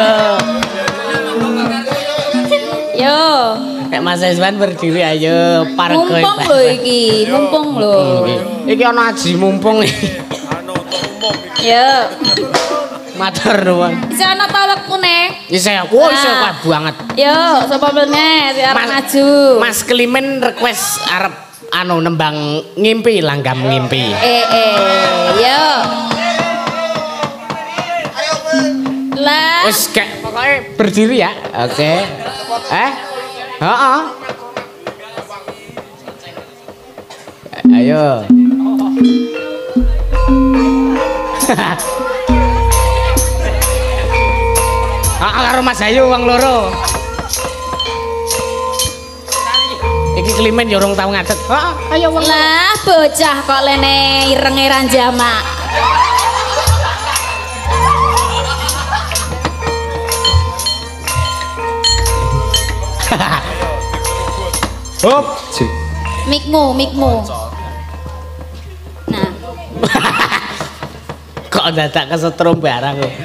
Yo. Nek Mas Eswan berdiri ayo pargo. Mumpung lho iki, mumpung lho. Iki ana aji mumpung iki. Yo. Matur nuwun. Bisa ana tolekku nek. Isih aku iso kuat banget. Yo, sapa meneh sing arep maju? Mas Klimen request arep anu nembang ngimpi langgam ngimpi. Yo. Lah. Wis gak pokoke berdiri ya. Oke. Heeh. Ayo. Karo Mas Ayu wong loro. iki klimen ya urung tau ngadeg. Ayo wong. Lah bocah kok lene irenge ra jamak. Hop. Mikmu. Nah. Kok dadak kesetrum barang kok.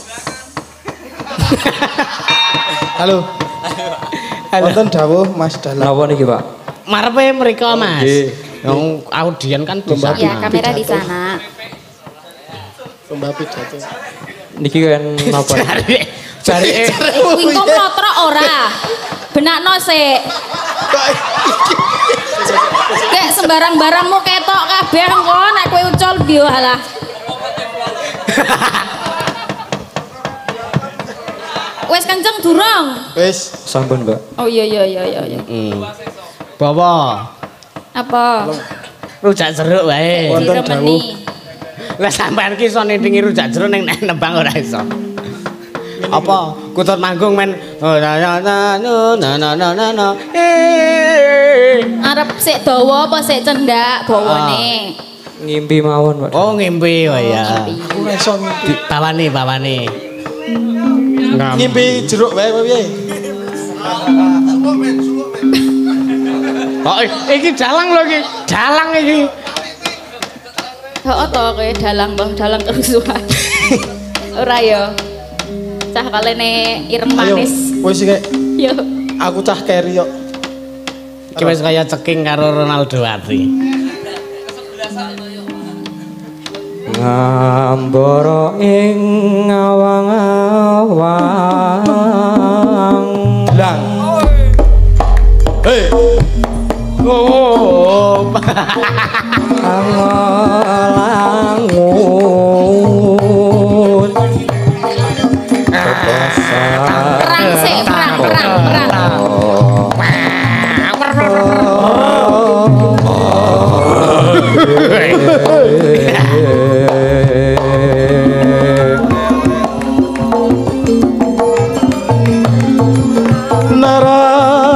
Halo. Wonten dawuh Mas Dalang. Napa niki, Pak? Marepe mriko, Mas. Yang audien kan di sana. Ya, kamera di sana. Lomba pidato. Niki kan napa? Jari Kuwi kok motrok ora? Benakno sik. Kayak sembarang-barangmu ketok kabeh engko nek kowe ucul biyo halah. Wes kenceng durung? Wis. Sampun, Mbak. Oh iya. Bawa. Apa? Rujak jeruk wae. Wonten dawuh. Lah sampean ki iso nindingi rujak jeruk ning nembang ora iso. Apa kutut manggung men Arep sik dawa apa sik cendak bawane? Ngimpi mawon, Pak. Oh ngimpi oh ya. Aku ora iso ngimpi. Bawane. Ngimpi jeruk wae apa piye? Oh iki dalang lho iki. Dalang iki. Heeh to kowe dalang kerusuhan. Ora ya. Cah kalene ireng manis. Ayo, wis iki. Yo. Aku cah keri kok. Iki wis kaya ceking karo Ronaldo Wati. Ngambara ing awang-awang. Lang. Hei. Oh. Angolangun. Perang sik, perang. Nara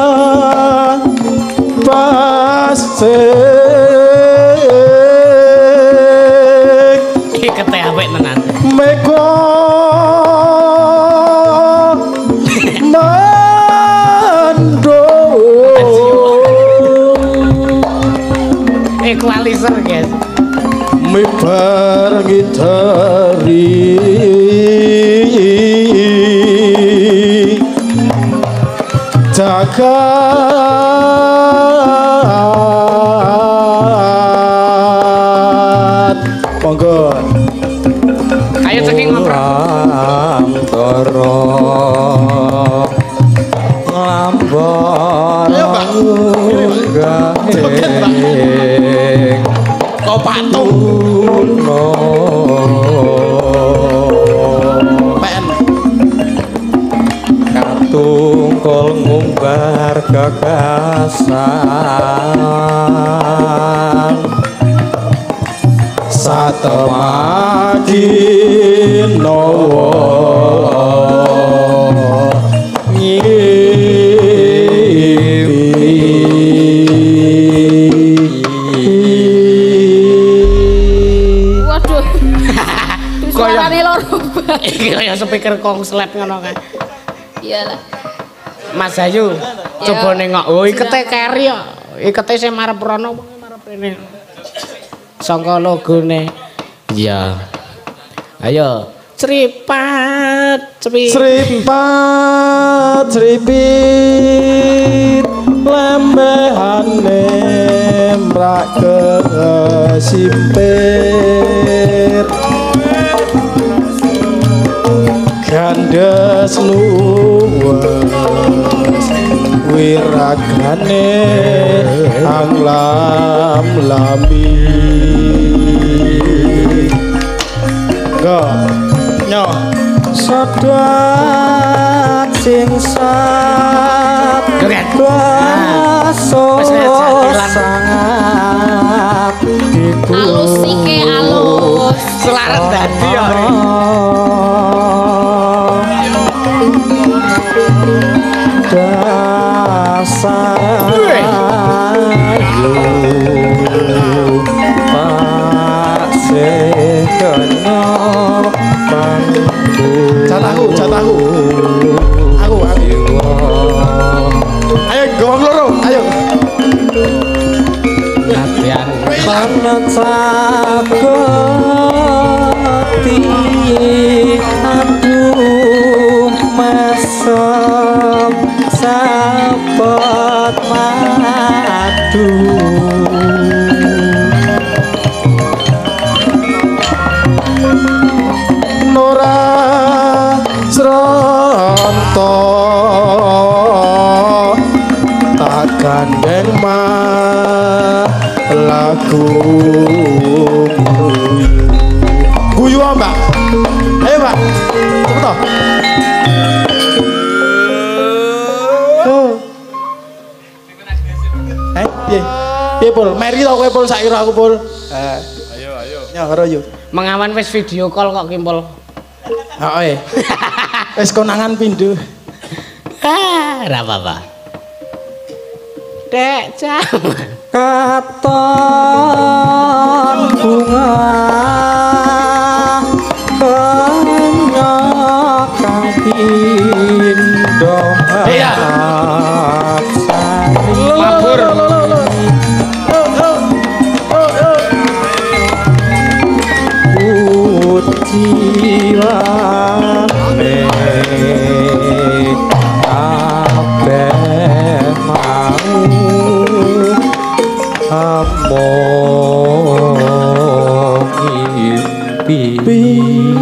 pasti Iki kete apik tenan. meko mando Equalizer guys. mibar gitari jagat monggo Ayo ceking ngobrol. Kau patung. pen Katungkol ngumbar gagasan satemagi nowo Waduh. Suarane loro. Iki kaya speaker konslet ngono kae. Iyalah. Mas Ayu, coba nengok. Oh, ikete keri kok. Ikete sing marep rono marep rene. Sangka logone. Iya. Ayo, Sripat, Sripat sripit lembehane mrak kesimpir gandes luwes wiragane anglam lambi go nyo sedap sing sat baso sangat Alus iki alus. selaret dadi ya. dasayu pasedono pangku jatahu aku ayo gowong loro ayo latihan panacakoti aduh mesem sapet madu Nora Sronto tak gandeng lagu guyu mbak ayo mbak cepet toh piye pul meri to kowe pul sak ira aku pul ayo nyoro yo mengawan wis video call kok kimpul heeh wis konangan pindho ora apa-apa dek jaman katon bunga kenyok kang pindho mabur ucilane kabeh mau among ngimpi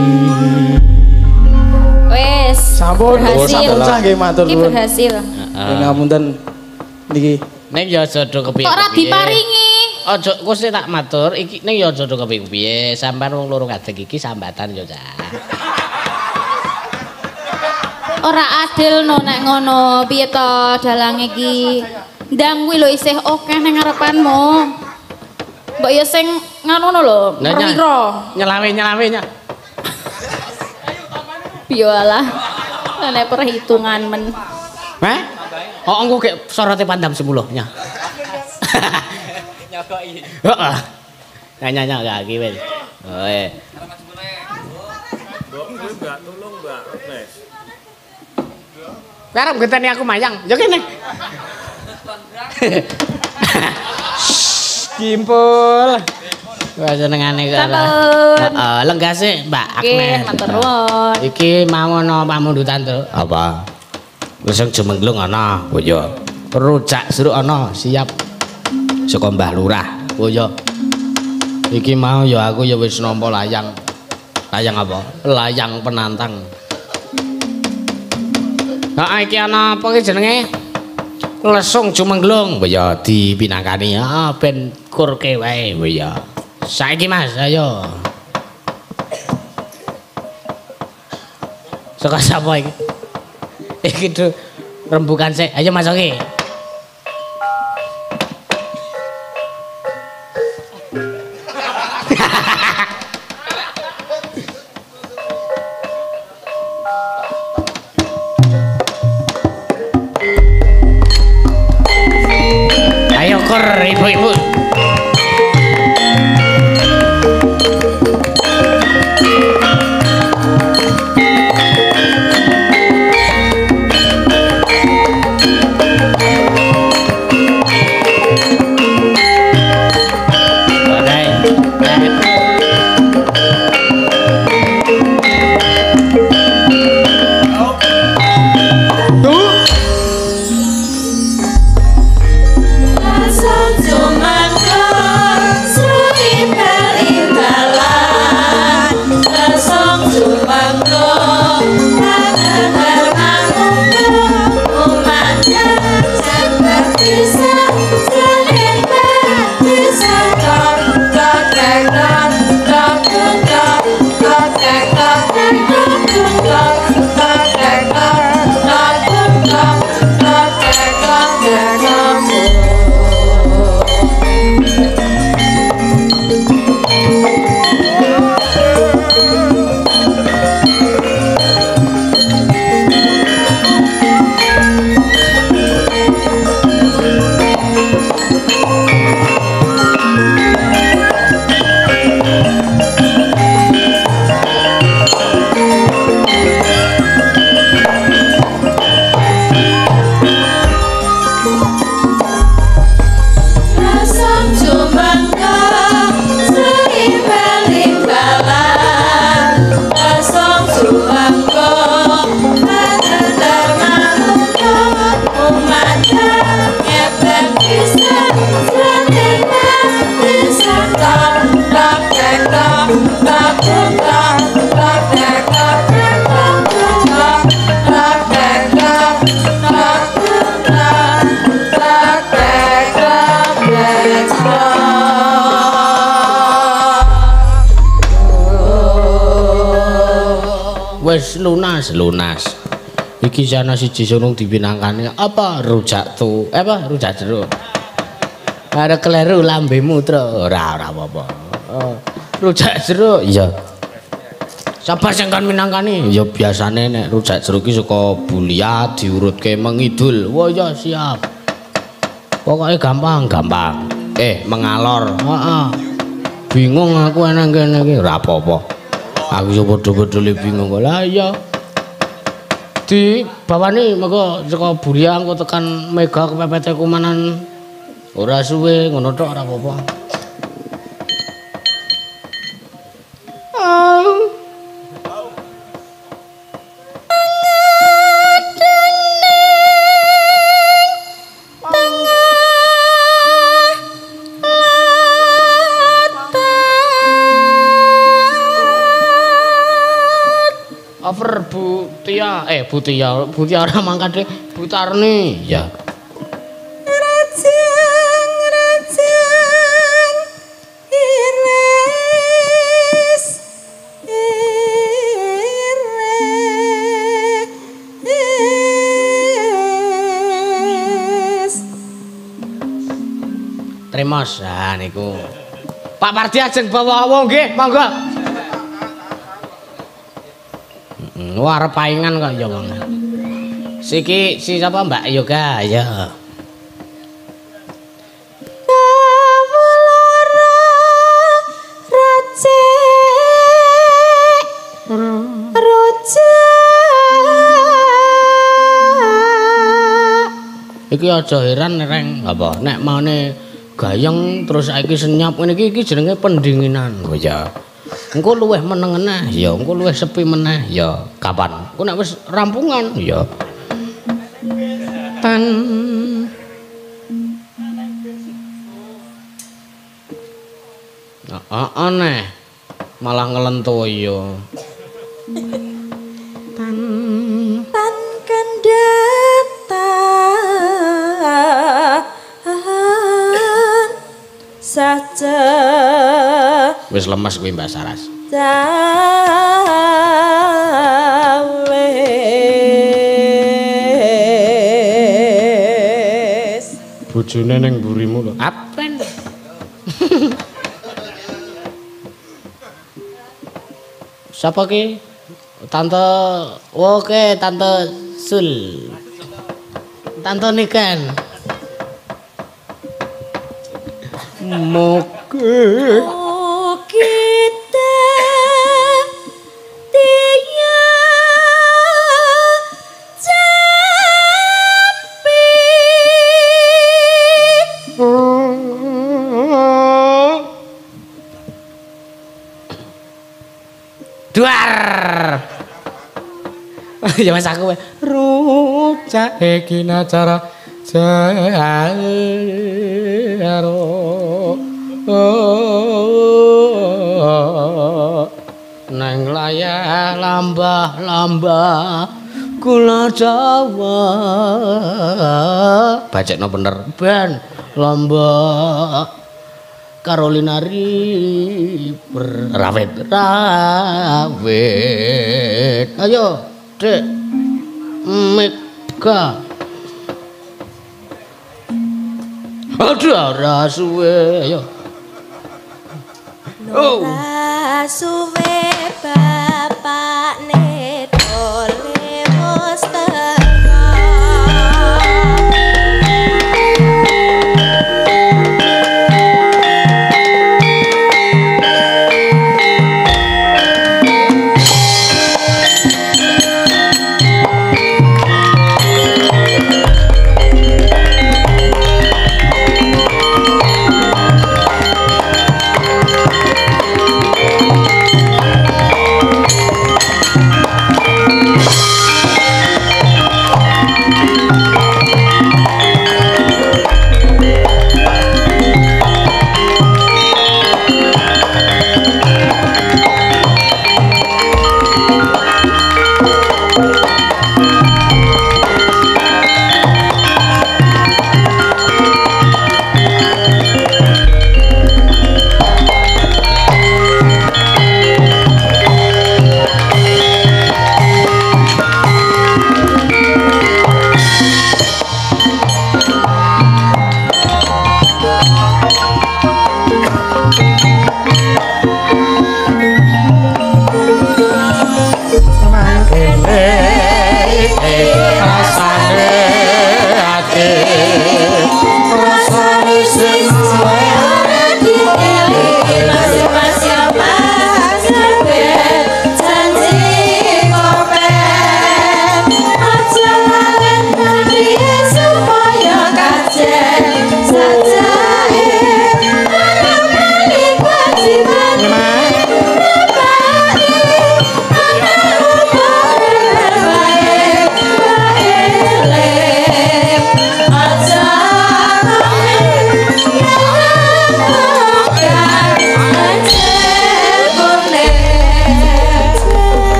Wes. sampun Berhasil. sampun nggih matur Iki nuwun berhasil. ngapunten niki ning ya jodoh kepiye Kok ora diparingi? aja Gusti tak matur iki ning ya jodoh kepiye sampean wong loro ngadeg iki sambatan yo Cah Ora adil no nek ngono. Piye to dalange iki? Ndang kuwi lho isih akeh ning ngarepanmu. Mbok ya sing ngono lho, perwira. nyelawe nya Bialah. Nek perhitungan men. Hah? Oh engko gek sorote pandam 10 nya. Nyokoki. Heeh. Nanya gak iki wis. Oe. Mbak, tolong Mbak. Nes. Karep geteni aku mayang. Yo kene. Kimpul. Wah senengane karo. Heeh, lenggase Mbak Agnes. Nggih, matur nuwun. Iki mau ana pamundutan to. Apa? Wis jemenglung ana, Bu yo. Rujak jeruk ana, siap. Saka Mbah Lurah. Bu yo. Iki mau ya aku ya wis nampa layang. Layang apa? Layang penantang. Heeh, iki ana apa iki jenenge? Lesung jumenglung, Bu yo dipinangkani. Ah ben kurke wae, Bu yo. Saiki Mas, ayo. Saka sapa iki? Iki tuh rembukan sik. Ayo Mas Oki. Ayo kur ibu-ibu. Cuma wis lunas. Iki jana siji sunung dipinangkane apa rujak jeruk. Ada keliru lambemu tro ora apa-apa. Rujak jeruk iya. Sabar sing kon minangkani ya biasane nek rujak jeruk iki saka Bulia diurutke mengidul. Wah ya siap. Pokoke gampang. Mengalor. Heeh. Bingung aku nang kene iki ora apa-apa. Aku yo padha-padha bingung kok. Lah iya. Di bawani mengko saka Bulia engko tekan Mega kepepete kumanan. Ora suwe ngono tok ora apa-apa. Over Bu Tia ora mangkat Bu Tarni ya. Tremos niku. Pak Pardi ajeng bawa nggih, monggo. Wah arep paingan kok ya wong. Si sapa Mbak Yoga ya. Iki aja heran reng apa nek maune gayeng terus saiki senyap ngene iki jenenge pendinginan. Oh ya. Engko luweh meneng meneh ya, engko luweh sepi meneh ya. Kapan? Engko nek wis rampungan ya. Tan aneh malah ngelentu ya. Tan kendata saja wis lemes kuwi Mbak Saras. Bojone ning mburimu lho. Apen. Siapa ki? Tante oke, Tante Sul. Tante Niken. Moke. Oh kita dia jampi. Duar. Ya mas aku rujak iki acara jaro nang layar lambah kula Jawa bacekno bener ben lambah Carolina Reaper rawit ayo Dek Mega ora suwe ayo Ora suwe bapakne dole wis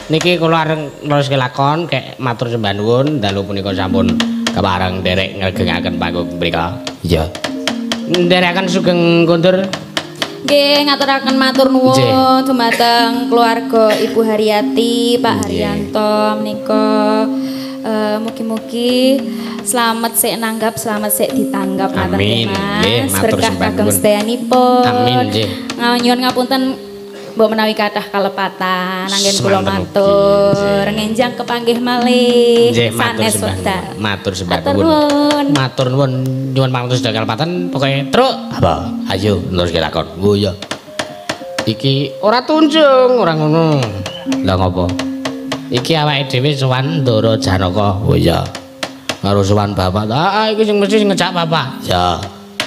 Niki kula areng terus kelakon kek matur sembah nuwun dalu punika sampun kepareng derek ngregengaken panggung mrika. Iya. Nderekaken sugeng kondur. Nggih ngaturaken matur nuwun dumateng keluarga Ibu Haryati, Pak Haryanto menika mugi-mugi selamat sik nanggap, selamat sik ditanggap ngaten Amin. Mas. Matur Berkah sembah kagem nuwun. sedayanipun. Amin nggih. Nyuwun ngapunten mbok menawi kathah kalepatan anggen kula Semanten matur ngenjang kepanggih malih Nggih, matur sanes sembah wedal. nuwun. Matur sembah Matur nuwun. nuwun. Matur nuwun nyuwun pangapunten sedaya kalepatan pokoke truk apa ayo terus kelakon. Oh iya. Iki ora tunjung ora ngono. Lah ngopo? Iki awake dhewe sowan Ndara Janaka. Oh iya. Karo sowan bapak. Ah iki sing mesti ngejak bapak. Ya.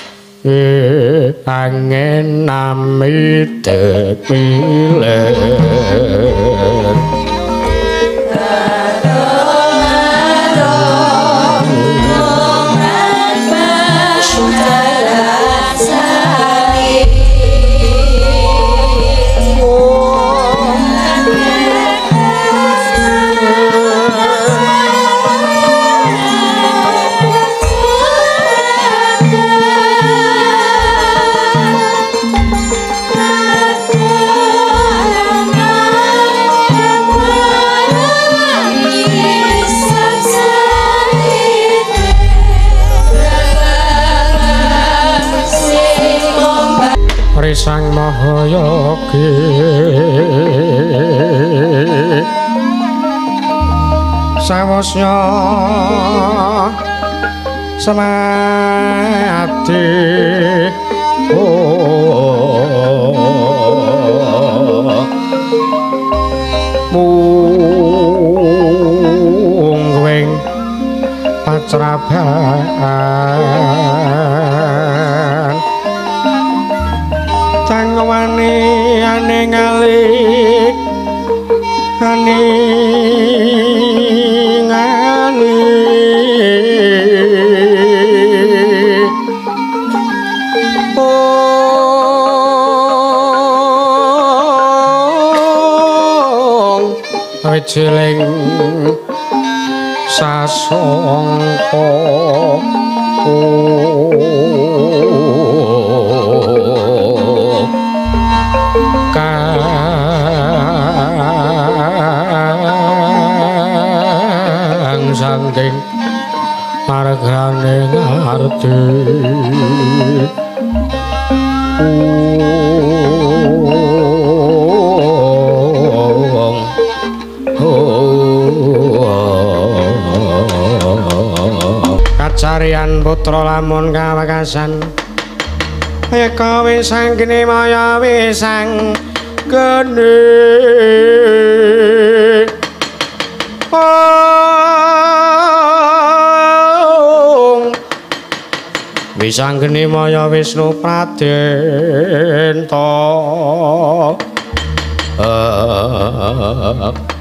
Angin nami tepilen Sang Mahayogi sawasya semati mungguing pacraban wani ane ngalik ane ngalik wijiling sasongko kang sangking margane ngarti kacarian putra lamun kawekasan eka wisang kene maya wisang kene wisang kene maya Wisnu Pradenta